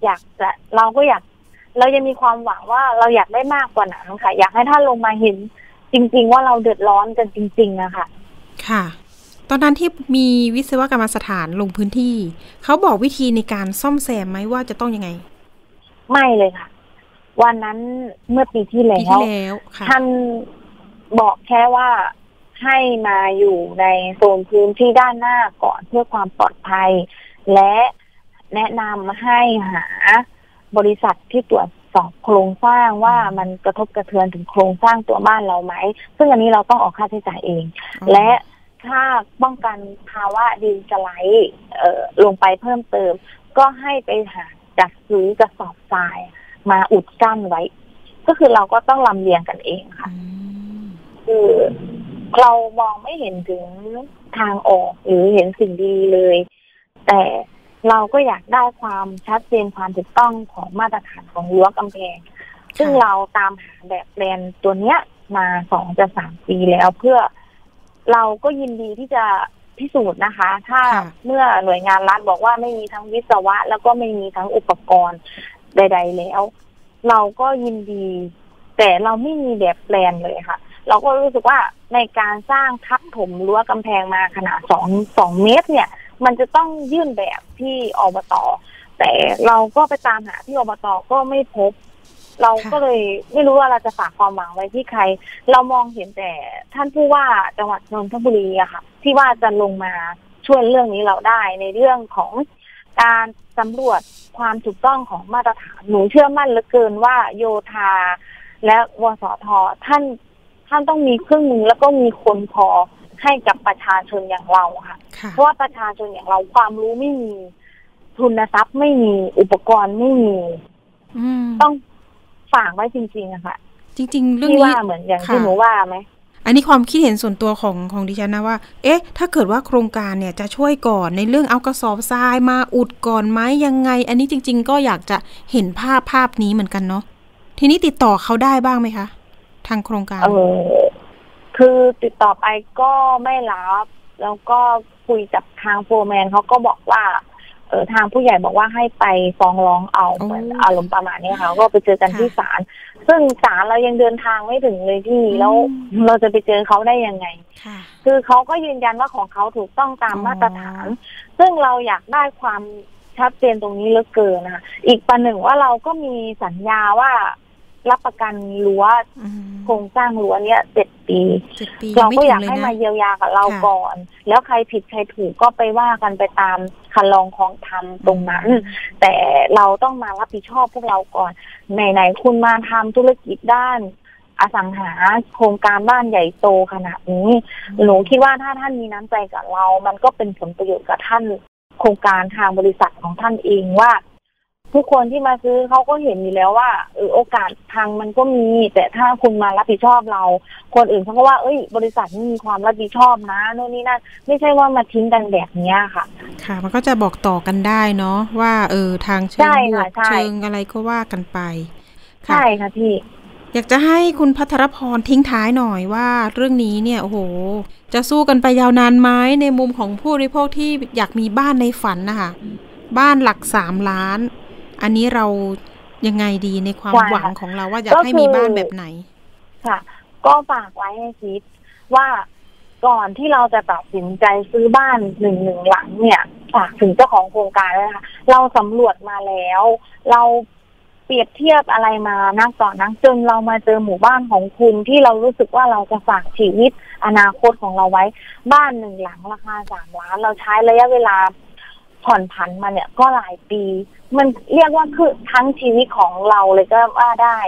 เรายังมีความหวังว่าเราอยากได้มากกว่านั้นค่ะอยากให้ท่านลงมาเห็นจริงๆว่าเราเดือดร้อนกันจริงๆนะคะค่ะตอนนั้นที่มีวิศวกรรมสถานลงพื้นที่เขาบอกวิธีในการซ่อมแซมไหมว่าจะต้องยังไงไม่เลยค่ะวันนั้นเมื่อปีที่แล้วท่านบอกแค่ว่าให้มาอยู่ในโซนพื้นที่ด้านหน้าก่อนเพื่อความปลอดภัยและแนะนำให้หาบริษัทที่ตรวจสอบโครงสร้างว่ามันกระทบกระเทือนถึงโครงสร้างตัวบ้านเราไหมซึ่งอันนี้เราต้องออกค่าใช้จ่ายเองและถ้าป้องกันภาวะดินสไลด์ลงไปเพิ่มเติมก็ให้ไปหาจัดซื้อกระสอบทรายมาอุดกั้นไว้ก็คือเราก็ต้องลำเลียงกันเองค่ะคือเรามองไม่เห็นถึงทางออกหรือเห็นสิ่งดีเลยแต่เราก็อยากได้ความชัดเจนความถูกต้องของมาตรฐานของรั้วกำแพงซึ่งเราตามหาแบบแปลนตัวเนี้ยมา2-3 ปีแล้วเพื่อเราก็ยินดีที่จะพิสูจน์นะคะถ้าเมื่อหน่วยงานรัฐบอกว่าไม่มีทั้งวิศวะแล้วก็ไม่มีทั้งอุปกรณ์ใดๆแล้วเราก็ยินดีแต่เราไม่มีแบบแปลนเลยค่ะเราก็รู้สึกว่าในการสร้างทับถมรั้วกำแพงมาขนาด2 เมตรเนี่ยมันจะต้องยื่นแบบที่อบต.แต่เราก็ไปตามหาที่อบต.ก็ไม่พบเราก็เลยไม่รู้ว่าเราจะฝากความหวังไว้ที่ใครเรามองเห็นแต่ท่านผู้ว่าจังหวัดนนทบุรีอะค่ะที่ว่าจะลงมาช่วยเรื่องนี้เราได้ในเรื่องของการสำรวจความถูกต้องของมาตรฐานหนูเชื่อมั่นเหลือเกินว่าโยธาและวสท.ท่านต้องมีเครื่องมือแล้วก็มีคนพอให้กับประชาชนอย่างเราค่ะเพราะว่าประชาชนอย่างเราความรู้ไม่มีทุนทรัพย์ไม่มีอุปกรณ์ไม่มีต้องฝากไว้จริงๆอะค่ะจริงๆเรื่องนี้ว่าเหมือนอย่างที่หนูว่าไหมอันนี้ความคิดเห็นส่วนตัวของดิฉันนะว่าถ้าเกิดว่าโครงการเนี่ยจะช่วยก่อนในเรื่องเอากระสอบทรายมาอุดก่อนไหมยังไงอันนี้จริงๆก็อยากจะเห็นภาพนี้เหมือนกันเนาะทีนี้ติดต่อเขาได้บ้างไหมคะทางโครงการคือติดต่อไปก็ไม่รับแล้วก็คุยกับทางโฟร์แมนเขาก็บอกว่าทางผู้ใหญ่บอกว่าให้ไปฟ้องร้องเอาเหมือนอารมณ์ประมาณนี้ค่ะก็ไปเจอกันที่ศาลซึ่งศาลเรายังเดินทางไม่ถึงเลยที่แล้วเราจะไปเจอเขาได้ยังไงคือเขาก็ยืนยันว่าของเขาถูกต้องตามมาตรฐานซึ่งเราอยากได้ความชัดเจนตรงนี้เหลือเกินนะคะอีกประหนึ่งว่าเราก็มีสัญญาว่ารับประกันรั้วโครงสร้างรั้วเนี้ย7 ปีเราก็อยากให้มาเยียวยากับเราก่อนแล้วใครผิดใครถูกก็ไปว่ากันไปตามคันลองของธรรมตรงนั้นแต่เราต้องมารับผิดชอบพวกเราก่อนไหนๆคุณมาทำธุรกิจด้านอสังหาโครงการบ้านใหญ่โตขนาดนี้หนูคิดว่าถ้าท่านมีน้ำใจกับเรามันก็เป็นผลประโยชน์กับท่านโครงการทางบริษัทของท่านเองว่าทุกคนที่มาซื้อเขาก็เห็นอยู่แล้วว่าโอกาสพังมันก็มีแต่ถ้าคุณมารับผิดชอบเราคนอื่นเขาก็ว่าบริษัทนี้มีความรับผิดชอบนะโน่นนี่นั่นไม่ใช่ว่ามาทิ้งกันแบบนี้ค่ะค่ะมันก็จะบอกต่อกันได้เนาะว่าทางเชิงบวกเชิงอะไรก็ว่ากันไปใช่ค่ะพี่อยากจะให้คุณภัทรพรทิ้งท้ายหน่อยว่าเรื่องนี้เนี่ยโอ้โหจะสู้กันไปยาวนานไหมในมุมของผู้บริโภคที่อยากมีบ้านในฝันนะคะบ้านหลัก3 ล้านอันนี้เรายังไงดีในความหวังของเราว่าอยากให้มีบ้านแบบไหนค่ะก็ฝากไว้ให้คิดว่าก่อนที่เราจะตัดสินใจซื้อบ้าน1 หลังเนี่ยฝากถึงเจ้าของโครงการเลยค่ะเราสำรวจมาแล้วเราเปรียบเทียบอะไรมานักต่อนักจนเรามาเจอหมู่บ้านของคุณที่เรารู้สึกว่าเราจะฝากชีวิตอนาคตของเราไว้บ้าน1 หลังราคา3 ล้านเราใช้ระยะเวลาผ่อนผันมาเนี่ยก็หลายปีมันเรียกว่าคือทั้งชีวิตของเราเลยก็ว่าได้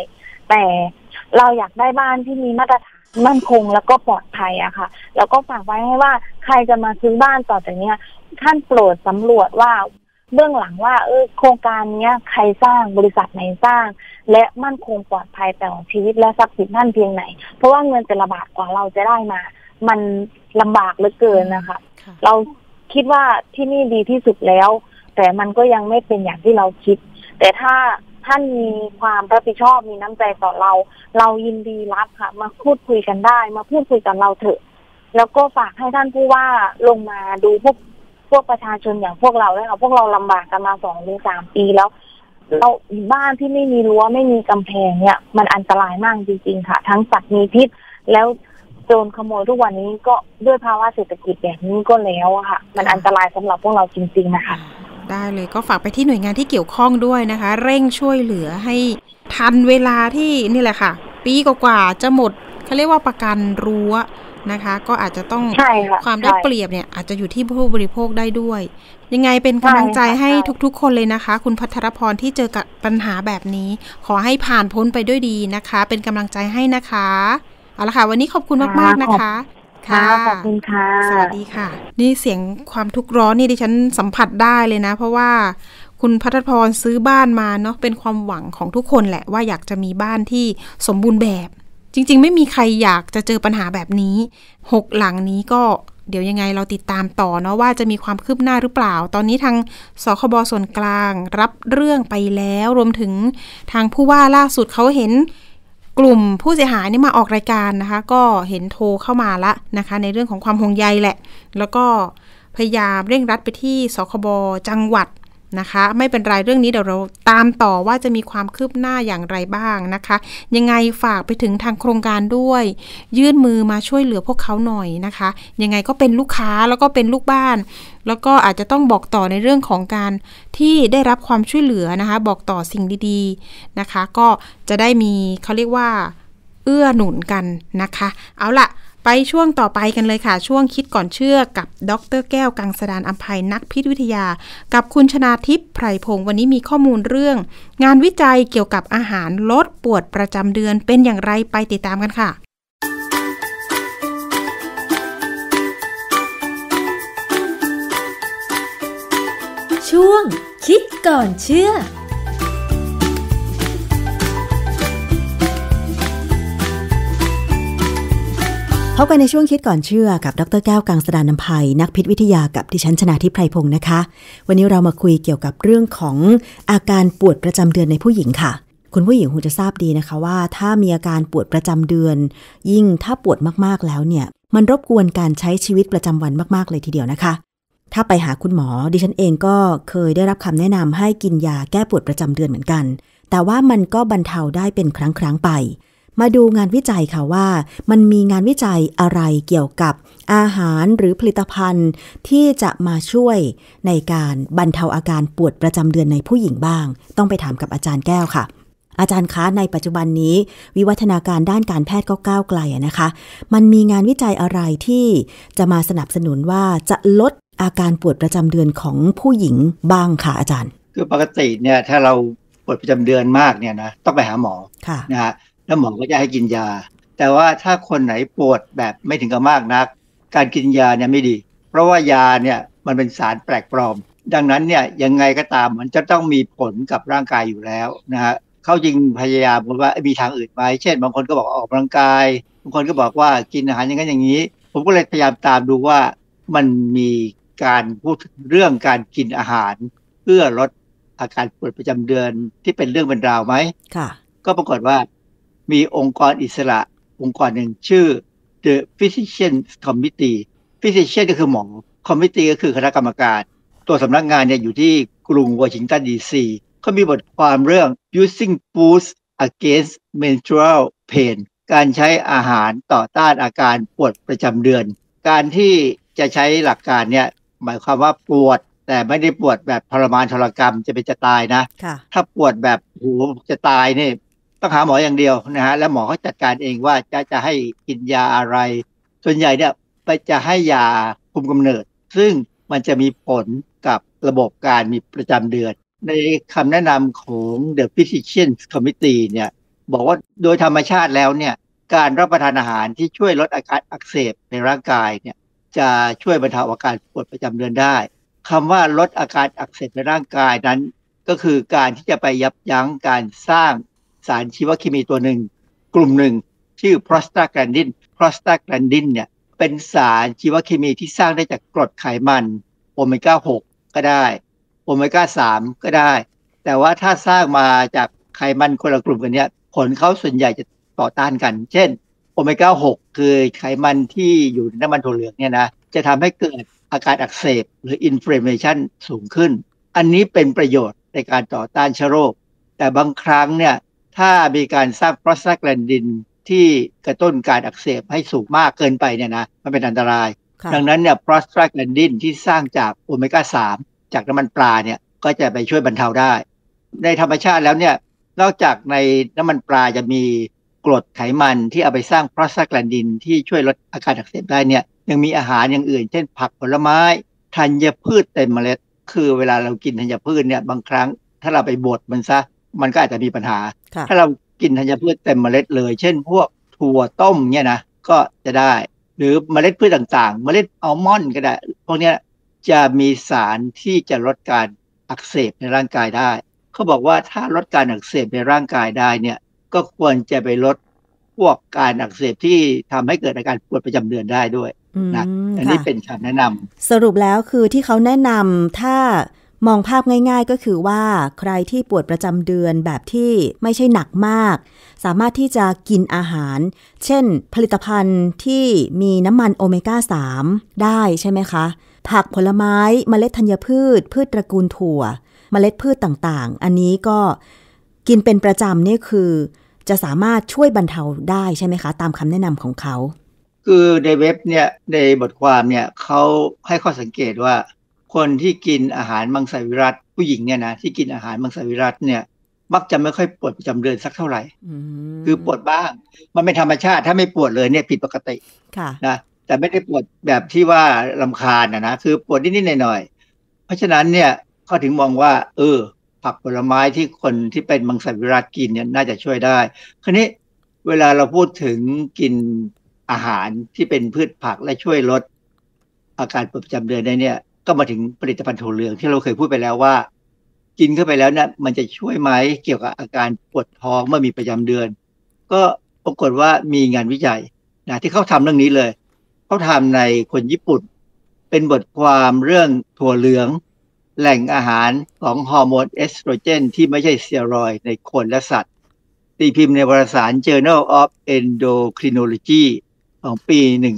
แต่เราอยากได้บ้านที่มีมาตรฐานมั่นคงแล้วก็ปลอดภัยอะค่ะแล้วก็ฝากไว้ให้ว่าใครจะมาซื้อบ้านต่อจากนี้ท่านโปรดสำรวจว่าเบื้องหลังว่าโครงการนี้ใครสร้างบริษัทไหนสร้างและมั่นคงปลอดภัยต่อชีวิตและทรัพย์สินท่านเพียงไหนเพราะว่าเงินแต่ละบาทกว่าเราจะได้มามันลำบากเหลือเกินนะคะเราคิดว่าที่นี่ดีที่สุดแล้วแต่มันก็ยังไม่เป็นอย่างที่เราคิดแต่ถ้าท่านมีความรับผิดชอบมีน้ำใจต่อเรายินดีรับค่ะมาพูดคุยกันได้มาพูดคุยกับเราเถอะแล้วก็ฝากให้ท่านผู้ว่าลงมาดูพวกประชาชนอย่างพวกเราด้วยค่ะพวกเราลำบากกันมา2-3 ปีแล้วเราบ้านที่ไม่มีรั้วไม่มีกำแพงเนี่ยมันอันตรายมากจริงๆค่ะทั้งสัตว์มีพิษแล้วโจรขโมยทุกวันนี้ก็ด้วยภาวะเศรษฐกิจแบบนี้ก็แล้วอะค่ะมันอันตรายสำหรับพวกเราจริงๆนะคะได้เลยก็ฝากไปที่หน่วยงานที่เกี่ยวข้องด้วยนะคะเร่งช่วยเหลือให้ทันเวลาที่นี่แหละค่ะปีกว่าๆจะหมดเขาเรียกว่าประกันรั้วนะคะก็อาจจะต้องความได้เปรียบเนี่ยอาจจะอยู่ที่ผู้บริโภคได้ด้วยยังไงเป็นกำลังใจให้ทุกๆคนเลยนะคะคุณภัทรพรที่เจอกับปัญหาแบบนี้ขอให้ผ่านพ้นไปด้วยดีนะคะเป็นกำลังใจให้นะคะเอาละค่ะวันนี้ขอบคุณมากๆนะคะค่ะขอบคุณค่ะสวัสดีค่ะนี่เสียงความทุกข์ร้อนนี่ดิฉันสัมผัสได้เลยนะเพราะว่าคุณภัทรพรซื้อบ้านมาเนาะเป็นความหวังของทุกคนแหละว่าอยากจะมีบ้านที่สมบูรณ์แบบจริงๆไม่มีใครอยากจะเจอปัญหาแบบนี้6หลังนี้ก็เดี๋ยวยังไงเราติดตามต่อเนาะว่าจะมีความคืบหน้าหรือเปล่าตอนนี้ทางสคบส่วนกลางรับเรื่องไปแล้วรวมถึงทางผู้ว่าล่าสุดเขาเห็นกลุ่มผู้เสียหายนี่มาออกรายการนะคะก็เห็นโทรเข้ามาละนะคะในเรื่องของความห่วงใยแหละแล้วก็พยายามเร่งรัดไปที่สคบจังหวัดนะคะไม่เป็นไรเรื่องนี้เดี๋ยวเราตามต่อว่าจะมีความคืบหน้าอย่างไรบ้างนะคะยังไงฝากไปถึงทางโครงการด้วยยื่นมือมาช่วยเหลือพวกเขาหน่อยนะคะยังไงก็เป็นลูกค้าแล้วก็เป็นลูกบ้านแล้วก็อาจจะต้องบอกต่อในเรื่องของการที่ได้รับความช่วยเหลือนะคะบอกต่อสิ่งดีๆนะคะก็จะได้มีเขาเรียกว่าเอื้อหนุนกันนะคะเอาล่ะไปช่วงต่อไปกันเลยค่ะช่วงคิดก่อนเชื่อกับดร.แก้วกังสดาลอำไพนักพิษวิทยากับคุณชนาทิพย์ไพรพงศ์วันนี้มีข้อมูลเรื่องงานวิจัยเกี่ยวกับอาหารลดปวดประจำเดือนเป็นอย่างไรไปติดตามกันค่ะช่วงคิดก่อนเชื่อพบกันในช่วงคิดก่อนเชื่อกับดร.แก้วกังสดาลอำไพนักพิษวิทยากับดิฉันชนาทิพย์ไพรพงศ์นะคะวันนี้เรามาคุยเกี่ยวกับเรื่องของอาการปวดประจำเดือนในผู้หญิงค่ะคุณผู้หญิงคงจะทราบดีนะคะว่าถ้ามีอาการปวดประจำเดือนยิ่งถ้าปวดมากๆแล้วเนี่ยมันรบกวนการใช้ชีวิตประจำวันมากๆเลยทีเดียวนะคะถ้าไปหาคุณหมอดิฉันเองก็เคยได้รับคำแนะนำให้กินยาแก้ปวดประจำเดือนเหมือนกันแต่ว่ามันก็บรรเทาได้เป็นครั้งๆไปมาดูงานวิจัยค่ะว่ามันมีงานวิจัยอะไรเกี่ยวกับอาหารหรือผลิตภัณฑ์ที่จะมาช่วยในการบรรเทาอาการปวดประจำเดือนในผู้หญิงบ้างต้องไปถามกับอาจารย์แก้วค่ะอาจารย์คะในปัจจุบันนี้วิวัฒนาการด้านการแพทย์ก็ก้าวไกลนะคะมันมีงานวิจัยอะไรที่จะมาสนับสนุนว่าจะลดอาการปวดประจำเดือนของผู้หญิงบ้างค่ะอาจารย์คือปกติเนี่ยถ้าเราปวดประจำเดือนมากเนี่ยนะต้องไปหาหมอนะฮะแล้วหมอก็จะให้กินยาแต่ว่าถ้าคนไหนปวดแบบไม่ถึงกับมากนักการกินยาเนี่ยไม่ดีเพราะว่ายาเนี่ยมันเป็นสารแปลกปลอมดังนั้นเนี่ยยังไงก็ตามมันจะต้องมีผลกับร่างกายอยู่แล้วนะฮะเขาจึงพยายามว่ามีทางอื่นไหมเช่นบางคนก็บอกออกกำลังกายบางคนก็บอกว่ากินอาหารอย่างนั้นอย่างนี้ผมก็เลยพยายามตามดูว่ามันมีการพูดเรื่องการกินอาหารเพื่อลดอาการปวดประจำเดือนที่เป็นเรื่องเป็นราวไหมค่ะก็ปรากฏว่ามีองค์กรอิสระองค์กรหนึ่งชื่อ The Physicians Committee Physician ก็คือหมอ Committee ก็คือคณะกรรมการตัวสำนักงานเนี่ยอยู่ที่กรุงวอชิงตันดีซีเขามีบทความเรื่อง Using Foods Against Menstrual Pain การใช้อาหารต่อต้านอาการปวดประจำเดือนการที่จะใช้หลักการเนี่ยหมายความว่าปวดแต่ไม่ได้ปวดแบบทรมานทรกรรมจะเป็นจะตายนะถ้าปวดแบบโหจะตายเนี่ยต้องหาหมออย่างเดียวนะฮะแล้วหมอเขาจัดการเองว่าจะให้กินยาอะไรส่วนใหญ่เนี่ยไปจะให้ยาคุมกำเนิดซึ่งมันจะมีผลกับระบบการมีประจำเดือนในคำแนะนำของ The Physicians Committee เนี่ยบอกว่าโดยธรรมชาติแล้วเนี่ยการรับประทานอาหารที่ช่วยลดอาการอักเสบในร่างกายเนี่ยจะช่วยบรรเทาอาการปวดประจำเดือนได้คำว่าลดอาการอักเสบในร่างกายนั้นก็คือการที่จะไปยับยั้งการสร้างสารชีวเคมีตัวหนึ่งกลุ่มหนึ่งชื่อ prostaglandin เนี่ยเป็นสารชีวเคมีที่สร้างได้จากกรดไขมันโอเมก้า 6 ก็ได้โอเมก้า 3 ก็ได้แต่ว่าถ้าสร้างมาจากไขมันคนละกลุ่มกันเนี่ยผลเขาส่วนใหญ่จะต่อต้านกันเช่นโอเมก้า 6 คือไขมันที่อยู่ในน้ำมันถั่วเหลืองเนี่ยนะจะทำให้เกิดอาการอักเสบหรือ inflammation สูงขึ้นอันนี้เป็นประโยชน์ในการต่อต้านเชื้อโรคแต่บางครั้งเนี่ยถ้ามีการสร้าง prostaglandin ที่กระตุ้นการอักเสบให้สูงมากเกินไปเนี่ยนะมันเป็นอันตรายดังนั้นเนี่ย prostaglandin ที่สร้างจากโอเมก้า 3 จากน้ำมันปลาเนี่ยก็จะไปช่วยบรรเทาได้ในธรรมชาติแล้วเนี่ยนอกจากในน้ำมันปลาจะมีกรดไขมันที่เอาไปสร้าง prostaglandin ที่ช่วยลดอาการอักเสบได้เนี่ยยังมีอาหารอย่างอื่นเช่นผักผลไม้ธัญพืชเต็มเมล็ดคือเวลาเรากินธัญพืชเนี่ยบางครั้งถ้าเราไปบดมันซะมันก็อาจจะมีปัญหาถ้าเรากินธัญพืชเต็มเมล็ดเลยเช่นพวกถั่วต้มเนี่ยนะก็จะได้หรือเมล็ดพืชต่างๆเมล็ดอัลมอนด์ก็ได้พวกนี้จะมีสารที่จะลดการอักเสบในร่างกายได้เขาบอกว่าถ้าลดการอักเสบในร่างกายได้เนี่ยก็ควรจะไปลดพวกการอักเสบที่ทำให้เกิดอาการปวดประจำเดือนได้ด้วยนะอันนี้เป็นคำแนะนำสรุปแล้วคือที่เขาแนะนำถ้ามองภาพง่ายๆก็คือว่าใครที่ปวดประจำเดือนแบบที่ไม่ใช่หนักมากสามารถที่จะกินอาหารเช่นผลิตภัณฑ์ที่มีน้ำมันโอเมก้า 3 ได้ใช่ไหมคะผักผลไม้เมล็ดธัญพืชพืชตระกูลถั่วเมล็ดพืชต่างๆอันนี้ก็กินเป็นประจำนี่คือจะสามารถช่วยบรรเทาได้ใช่ไหมคะตามคำแนะนำของเขาคือในเว็บเนี่ยในบทความเนี่ยเขาให้ข้อสังเกตว่าคนที่กินอาหารมังสวิรัติผู้หญิงเนี่ยนะที่กินอาหารมังสวิรัติเนี่ยมักจะไม่ค่อยปวดประจำเดือนสักเท่าไหร่คือปวดบ้างมันเป็นธรรมชาติถ้าไม่ปวดเลยเนี่ยผิดปกตินะแต่ไม่ได้ปวดแบบที่ว่ารำคาญนะคือปวดนิดๆหน่อยๆเพราะฉะนั้นเนี่ยเขาถึงมองว่าผักผลไม้ที่คนที่เป็นมังสวิรัติกินเนี่ยน่าจะช่วยได้คราวนี้เวลาเราพูดถึงกินอาหารที่เป็นพืชผักและช่วยลดอาการปวดประจำเดือนได้เนี่ยก็มาถึงผลิตภัณฑ์ถั่วเหลืองที่เราเคยพูดไปแล้วว่ากินเข้าไปแล้วเนี่ยมันจะช่วยไหมเกี่ยวกับอาการปวดท้องเมื่อมีประจำเดือนก็ปรากฏว่ามีงานวิจัยนะที่เขาทำเรื่องนี้เลยเขาทำในคนญี่ปุ่นเป็นบทความเรื่องถั่วเหลืองแหล่งอาหารของฮอร์โมนเอสโตรเจนที่ไม่ใช่สเตียรอยด์ในคนและสัตว์ตีพิมพ์ในวารสาร Journal of Endocrinology ของปี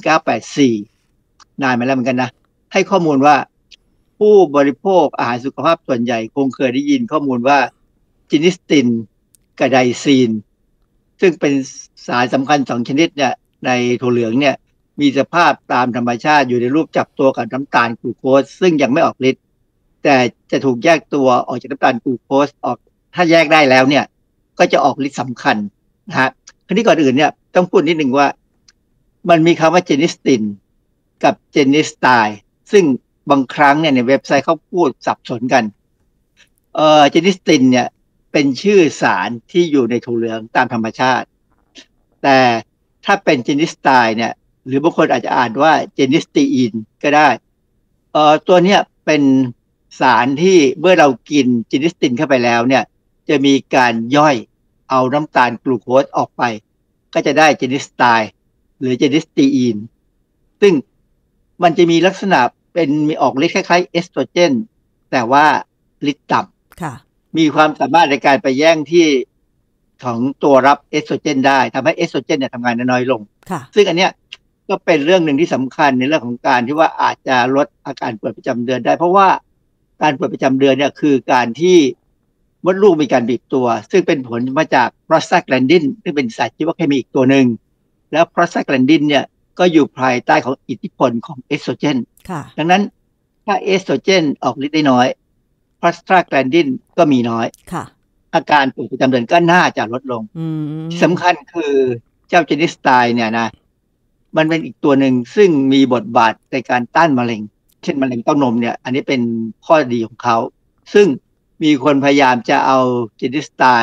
1984 นานมาแล้วเหมือนกันนะให้ข้อมูลว่าผู้บริโภคอาหารสุขภาพส่วนใหญ่คงเคยได้ยินข้อมูลว่าจินิสตินกับไดซีนซึ่งเป็นสารสำคัญ2ชนิดเนี่ยในถั่วเหลืองเนี่ยมีสภาพตามธรรมชาติอยู่ในรูปจับตัวกับน้ำตาลกลูโคสซึ่งยังไม่ออกฤทธิ์แต่จะถูกแยกตัวออกจากน้ำตาลกลูโคสออกถ้าแยกได้แล้วเนี่ยก็จะออกฤทธิ์สำคัญนะฮะคราวนี้ก่อนอื่นเนี่ยต้องพูดนิดนึงว่ามันมีคำว่าเจนิสตินกับเจนิสไตน์ซึ่งบางครั้งเนี่ยในเว็บไซต์เขาพูดสับสนกันเจนิสตินเนี่ยเป็นชื่อสารที่อยู่ในถั่วเหลืองตามธรรมชาติแต่ถ้าเป็นเจนิสไตน์เนี่ยหรือบางคนอาจจะอ่านว่าเจนิสตีอินก็ได้ตัวเนี้ยเป็นสารที่เมื่อเรากินเจนิสตินเข้าไปแล้วเนี่ยจะมีการย่อยเอาน้ำตาลกลูโคสออกไปก็จะได้เจนิสไตน์หรือเจนิสตีอินซึ่งมันจะมีลักษณะเป็นมีออกฤทธิ์คล้ายๆเอสโตรเจนแต่ว่าฤทธิ์ต่ำมีความสามารถในการไปแย่งที่ของตัวรับเอสโตรเจนได้ทำให้เอสโตรเจนเนี่ยทำงานน้อยลงซึ่งอันเนี้ยก็เป็นเรื่องหนึ่งที่สำคัญในเรื่องของการที่ว่าอาจจะลดอาการปวดประจำเดือนได้เพราะว่าการปวดประจำเดือนเนี่ยคือการที่มดลูกมีการบีบตัวซึ่งเป็นผลมาจากโปรสตาแกลนดินซึ่งเป็นสารชีวเคมีอีกตัวหนึ่งแล้วโปรสตาแกลนดินเนี่ยก็อยู่ภายใต้ของอิทธิพลของเอสโตรเจนดังนั้นถ้าเอสโตรเจนออกฤทธิ์ได้น้อยโปรสตาแกลนดินก็มีน้อยอาการปวดประจำเดือนก็น่าจะลดลงที่สำคัญคือเจ้าเจนิสไตน์เนี่ยนะมันเป็นอีกตัวหนึ่งซึ่งมีบทบาทในการต้านมะเร็งเช่นมะเร็งเต้านมเนี่ยอันนี้เป็นข้อดีของเขาซึ่งมีคนพยายามจะเอาเจนิสไตน์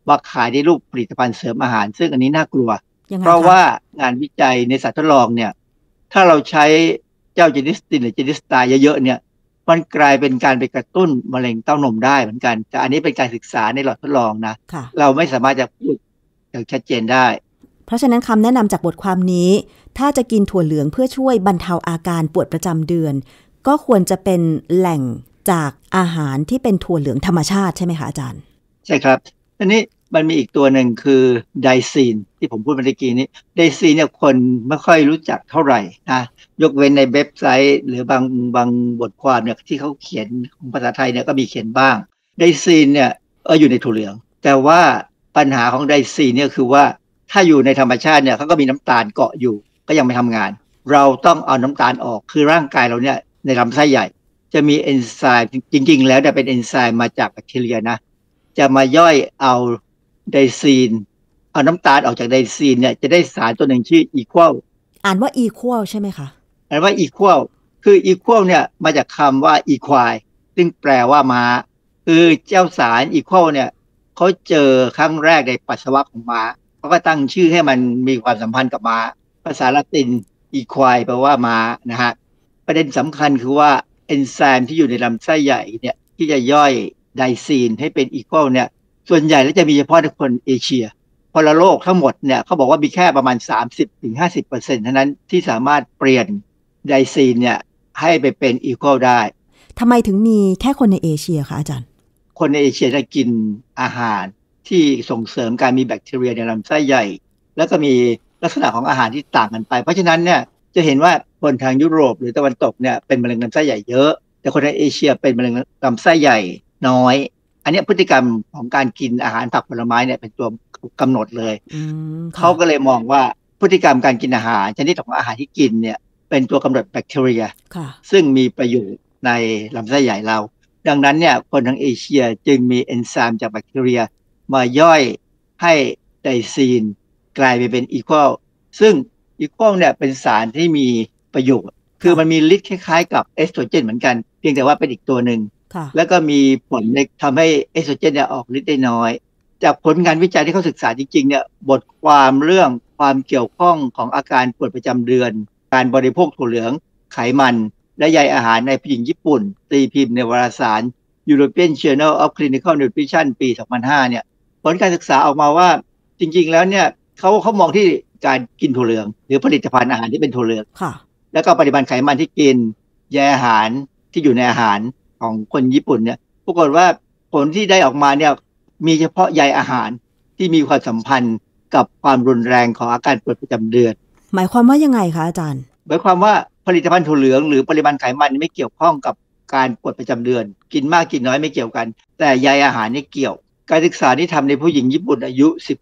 มาขายในรูปผลิตภัณฑ์เสริมอาหารซึ่งอันนี้น่ากลัวเพราะคะว่างานวิจัยในสัตว์ทดลองเนี่ยถ้าเราใช้เจ้าเจนิสตินหรือเจนิสตาเยอะๆเนี่ยมันกลายเป็นการไปกระตุ้นมะเร็งเต้านมได้เหมือนกันแต่อันนี้เป็นการศึกษาในหลอดทดลองนะเราไม่สามารถจะพูดอย่างชัดเจนได้เพราะฉะนั้นคำแนะนำจากบทความนี้ถ้าจะกินถั่วเหลืองเพื่อช่วยบรรเทาอาการปวดประจำเดือนก็ควรจะเป็นแหล่งจากอาหารที่เป็นถั่วเหลืองธรรมชาติใช่ไหมคะอาจารย์ใช่ครับทีนี้มันมีอีกตัวหนึ่งคือไดซีนที่ผมพูดเมื่อกี้นี้ไดซีนเนี่ยคนไม่ค่อยรู้จักเท่าไหร่นะยกเว้นในเว็บไซต์หรือบางบทความเนี่ยที่เขาเขียนของภาษาไทยเนี่ยก็มีเขียนบ้างไดซีนเนี่ยอยู่ในถั่วเหลืองแต่ว่าปัญหาของไดซีนเนี่ยคือว่าถ้าอยู่ในธรรมชาติเนี่ยเขาก็มีน้ำตาลเกาะอยู่ก็ยังไม่ทำงานเราต้องเอาน้ำตาลออกคือร่างกายเราเนี่ยในลำไส้ใหญ่จะมีเอนไซม์จริงๆแล้วเนี่ยเป็นเอนไซม์มาจากแบคทีเรียนะจะมาย่อยเอาไดซีนเอาน้ำตาลออกจากไดซีนเนี่ยจะได้สารตัวหนึ่งชื่ออีควอลอ่านว่าอีควอลใช่ไหมคะอ่านว่าอีควอลคืออีควอลเนี่ยมาจากคำว่าอีควายซึ่งแปลว่าม้าคือเจ้าสารอีควอลเนี่ยเขาเจอครั้งแรกในปัสสาวะของม้าเขาก็ตั้งชื่อให้มันมีความสัมพันธ์กับม้าภาษาละตินอีควายแปลว่าม้านะฮะประเด็นสำคัญคือว่าเอนไซม์ที่อยู่ในลำไส้ใหญ่เนี่ยที่จะย่อยไดซีนให้เป็นอีควอลเนี่ยส่วนใหญ่แล้วจะมีเฉพาะในคนเอเชียพลโลกทั้งหมดเนี่ยเขาบอกว่ามีแค่ประมาณ 30-50% เท่านั้นที่สามารถเปลี่ยนไดซีนเนี่ยให้ไปเป็นอีควอลได้ทำไมถึงมีแค่คนในเอเชียคะอาจารย์คนในเอเชียจะกินอาหารที่ส่งเสริมการมีแบคทีเรียในลำไส้ใหญ่แล้วก็มีลักษณะของอาหารที่ต่างกันไปเพราะฉะนั้นเนี่ยจะเห็นว่าคนทางยุโรปหรือตะวันตกเนี่ยเป็นมะเร็งลำไส้ใหญ่เยอะแต่คนในเอเชียเป็นมะเร็งลำไส้ใหญ่น้อยอันนี้พฤติกรรมของการกินอาหารผักผลไม้เนี่ยเป็นตัวกำหนดเลยเขาก็เลยมองว่าพฤติกรรมการกินอาหารชนิดของอาหารที่กินเนี่ยเป็นตัวกำหนดแบคทีเรียซึ่งมีประโยชน์ในลำไส้ใหญ่เราดังนั้นเนี่ยคนทางเอเชียจึงมีเอนไซม์จากแบคทีเรียมาย่อยให้ไดซีนกลายไปเป็นอีควอลซึ่งอีควอลเนี่ยเป็นสารที่มีประโยชน์คือมันมีฤทธิ์คล้ายๆกับเอสโตรเจนเหมือนกันเพียงแต่ว่าเป็นอีกตัวหนึ่งแล้วก็มีผลในทำให้เอสโตรเจนเนี่ยออกฤทธิ์ได้น้อยจากผลงานวิจัยที่เขาศึกษาจริงๆเนี่ยบทความเรื่องความเกี่ยวข้องของอาการปวดประจำเดือนการบริโภคถั่วเหลืองไขมันและใยอาหารในผู้หญิงญี่ปุ่นตีพิมพ์ในวารสาร European Journal of Clinical Nutrition ปี 2005 เนี่ยผลการศึกษาออกมาว่าจริงๆแล้วเนี่ยเขามองที่การกินถั่วเหลืองหรือผลิตภัณฑ์อาหารที่เป็นถั่วเหลืองแล้วก็ปริมาณไขมันที่กินใยอาหารที่อยู่ในอาหารของคนญี่ปุ่นเนี่ยปรากฏว่าผลที่ได้ออกมาเนี่ยมีเฉพาะใยอาหารที่มีความสัมพันธ์กับความรุนแรงของอาการปวดประจำเดือนหมายความว่ายังไงคะอาจารย์หมายความว่าผลิตภัณฑ์ถั่วเหลืองหรือปริมาณไขมันไม่เกี่ยวข้องกับการปวดประจำเดือนกินมากกินน้อยไม่เกี่ยวกันแต่ใยอาหารนี่เกี่ยวการศึกษาที่ทำในผู้หญิงญี่ปุ่นอายุ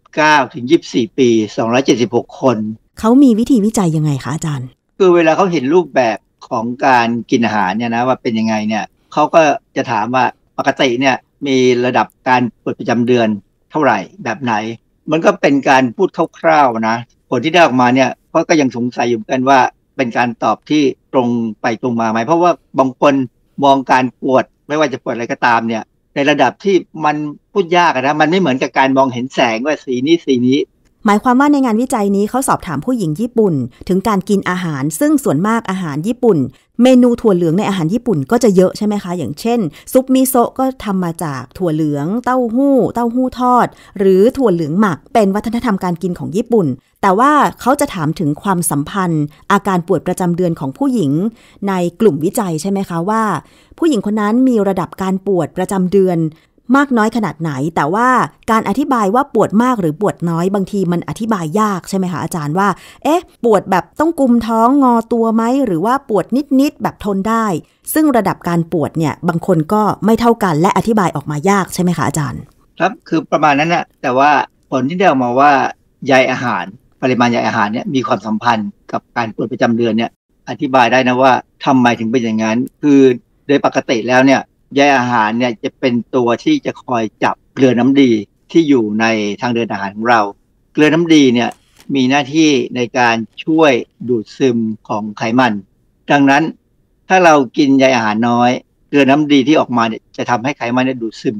19-24 ปี276 คนเขามีวิธีวิจัยยังไงคะอาจารย์คือเวลาเขาเห็นรูปแบบของการกินอาหารเนี่ยนะว่าเป็นยังไงเนี่ยเขาก็จะถามว่าปกติเนี่ยมีระดับการปวดประจำเดือนเท่าไหร่แบบไหนมันก็เป็นการพูดคร่าวๆนะผลที่ได้ออกมาเนี่ยเขาก็ยังสงสัยอยู่กันว่าเป็นการตอบที่ตรงไปตรงมาไหมเพราะว่าบางคนมองการปวดไม่ว่าจะปวดอะไรก็ตามเนี่ยในระดับที่มันพูดยากนะมันไม่เหมือนกับการมองเห็นแสงว่าสีนี้สีนี้หมายความว่าในงานวิจัยนี้เขาสอบถามผู้หญิงญี่ปุ่นถึงการกินอาหารซึ่งส่วนมากอาหารญี่ปุ่นเมนูถั่วเหลืองในอาหารญี่ปุ่นก็จะเยอะใช่ไหมคะอย่างเช่นซุปมิโซะก็ทำมาจากถั่วเหลืองเต้าหู้ทอดหรือถั่วเหลืองหมักเป็นวัฒนธรรมการกินของญี่ปุ่นแต่ว่าเขาจะถามถึงความสัมพันธ์อาการปวดประจำเดือนของผู้หญิงในกลุ่มวิจัยใช่ไหมคะว่าผู้หญิงคนนั้นมีระดับการปวดประจำเดือนมากน้อยขนาดไหนแต่ว่าการอธิบายว่าปวดมากหรือปวดน้อยบางทีมันอธิบายยากใช่ไหมคะอาจารย์ว่าปวดแบบต้องกุมท้องงอตัวไหมหรือว่าปวดนิดๆแบบทนได้ซึ่งระดับการปวดเนี่ยบางคนก็ไม่เท่ากันและอธิบายออกมายากใช่ไหมคะอาจารย์ครับคือประมาณนั้นนะแต่ว่าผลที่ได้ออกมาว่าใยอาหารปริมาณใยอาหารเนี่ยมีความสัมพันธ์กับการปวดประจำเดือนเนี่ยอธิบายได้นะว่าทำไมถึงเป็นอย่างนั้นคือโดยปกติแล้วเนี่ยใยอาหารเนี่ยจะเป็นตัวที่จะคอยจับเกลือน้ำดีที่อยู่ในทางเดินอาหารของเราเกลือน้ำดีเนี่ยมีหน้าที่ในการช่วยดูดซึมของไขมันดังนั้นถ้าเรากินใยอาหารน้อยเกลือน้ำดีที่ออกมาเนี่ยจะทำให้ไขมันเนี่ยดูดซึมดี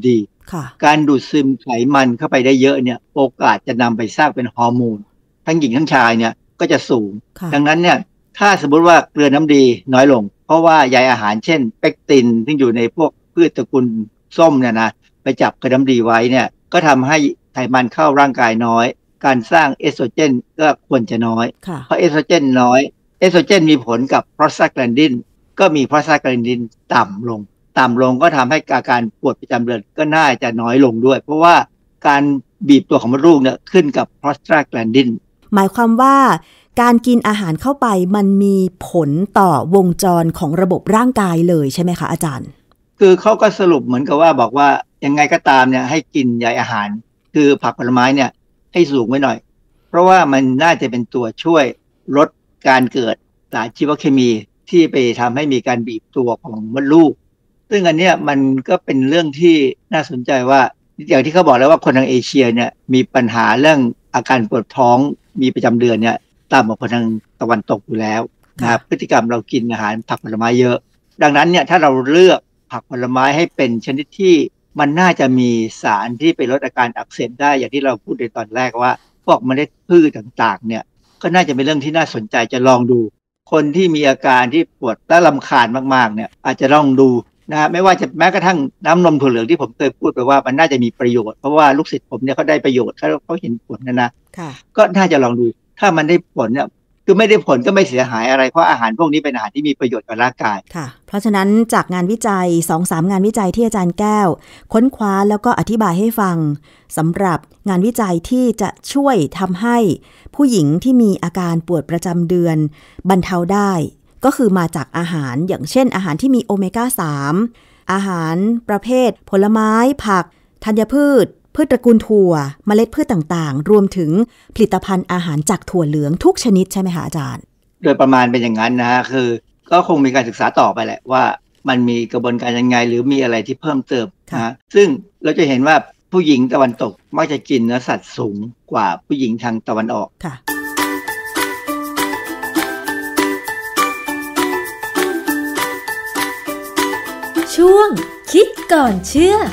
การดูดซึมไขมันเข้าไปได้เยอะเนี่ยโอกาสจะนำไปสร้างเป็นฮอร์โมนทั้งหญิงทั้งชายเนี่ยก็จะสูงดังนั้นเนี่ยถ้าสมมติว่าเกลือน้ำดีน้อยลงเพราะว่าใยอาหารเช่นเปกตินที่อยู่ในพวกพืชตระกูลส้มเนี่ยนะไปจับเกลือน้ำดีไว้เนี่ยก็ทำให้ไขมันเข้าร่างกายน้อยการสร้างเอสโตรเจนก็ควรจะน้อยเพราะเอสโตรเจนน้อยเอสโตรเจนมีผลกับโปรสตาแกลนดินก็มีโปรสตาแกลนดินต่ำลงก็ทำให้อาการปวดประจำเดือนก็น่าจะน้อยลงด้วยเพราะว่าการบีบตัวของมดลูกเนี่ยขึ้นกับโปรสตาแกลนดินหมายความว่าการกินอาหารเข้าไปมันมีผลต่อวงจรของระบบร่างกายเลยใช่ไหมคะอาจารย์คือเขาก็สรุปเหมือนกับว่าบอกว่ายังไงก็ตามเนี่ยให้กินใยอาหารคือผักผลไม้เนี่ยให้สูงไว้หน่อยเพราะว่ามันน่าจะเป็นตัวช่วยลดการเกิดสารชีวเคมีที่ไปทำให้มีการบีบตัวของมดลูกซึ่งอันเนี้ยมันก็เป็นเรื่องที่น่าสนใจว่าอย่างที่เขาบอกแล้วว่าคนทางเอเชียเนี่ยมีปัญหาเรื่องอาการปวดท้องมีประจำเดือนเนี่ยตามกว่าคนทางตะวันตกอยู่แล้วนะครับพฤติกรรมเรากินอาหารผักผลไม้เยอะดังนั้นเนี่ยถ้าเราเลือกผักผลไม้ให้เป็นชนิดที่มันน่าจะมีสารที่ไปลดอาการอักเสบได้อย่างที่เราพูดในตอนแรกว่าพวกเมล็ดพืชต่างๆเนี่ยก็น่าจะเป็นเรื่องที่น่าสนใจจะลองดูคนที่มีอาการที่ปวดและรำคาญมากๆเนี่ยอาจจะลองดูนะไม่ว่าจะแม้กระทั่งน้ำนมถั่วเหลืองที่ผมเคยพูดไปว่ามันน่าจะมีประโยชน์เพราะว่าลูกศิษย์ผมเนี่ยเขาได้ประโยชน์เขาเห็นผลนะก็น่าจะลองดูถ้ามันได้ผลเนี่ยคือไม่ได้ผลก็ไม่เสียหายอะไรเพราะอาหารพวกนี้เป็นอาหารที่มีประโยชน์กับร่างกายค่ะเพราะฉะนั้นจากงานวิจัย 2-3 งานวิจัยที่อาจารย์แก้วค้นคว้าแล้วก็อธิบายให้ฟังสำหรับงานวิจัยที่จะช่วยทำให้ผู้หญิงที่มีอาการปวดประจำเดือนบรรเทาได้ก็คือมาจากอาหารอย่างเช่นอาหารที่มีโอเมก้า 3อาหารประเภทผลไม้ผักธัญพืชตระกูลถั่วเมล็ดพืชต่างๆรวมถึงผลิตภัณฑ์อาหารจากถั่วเหลืองทุกชนิดใช่ไหมคะอาจารย์โดยประมาณเป็นอย่างนั้นนะฮะคือก็คงมีการศึกษาต่อไปแหละว่ามันมีกระบวนการยังไงหรือมีอะไรที่เพิ่มเติมนะซึ่งเราจะเห็นว่าผู้หญิงตะวันตกมักจะกินเนื้อสัตว์สูงกว่าผู้หญิงทางตะวันออกค่ะช่วงคิดก่อนเชื่อ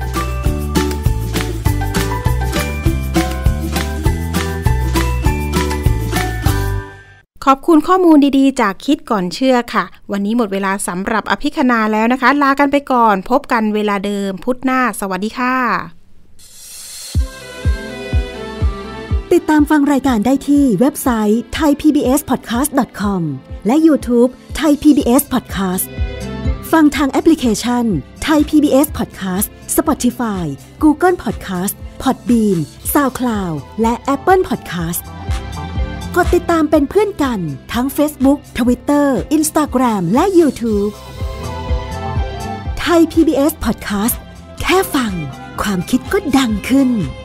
ขอบคุณข้อมูลดีๆจากคิดก่อนเชื่อค่ะวันนี้หมดเวลาสำหรับอภิคณาแล้วนะคะลากันไปก่อนพบกันเวลาเดิมพุธหน้าสวัสดีค่ะติดตามฟังรายการได้ที่เว็บไซต์ thaipbspodcast.com และ YouTube Thai PBS Podcast ฟังทางแอปพลิเคชัน Thai PBS Podcast Spotify Google Podcast Podbean SoundCloud และ Apple Podcastกดติดตามเป็นเพื่อนกันทั้ง Facebook, Twitter, Instagram และ YouTube Thai PBS Podcast แค่ฟังความคิดก็ดังขึ้น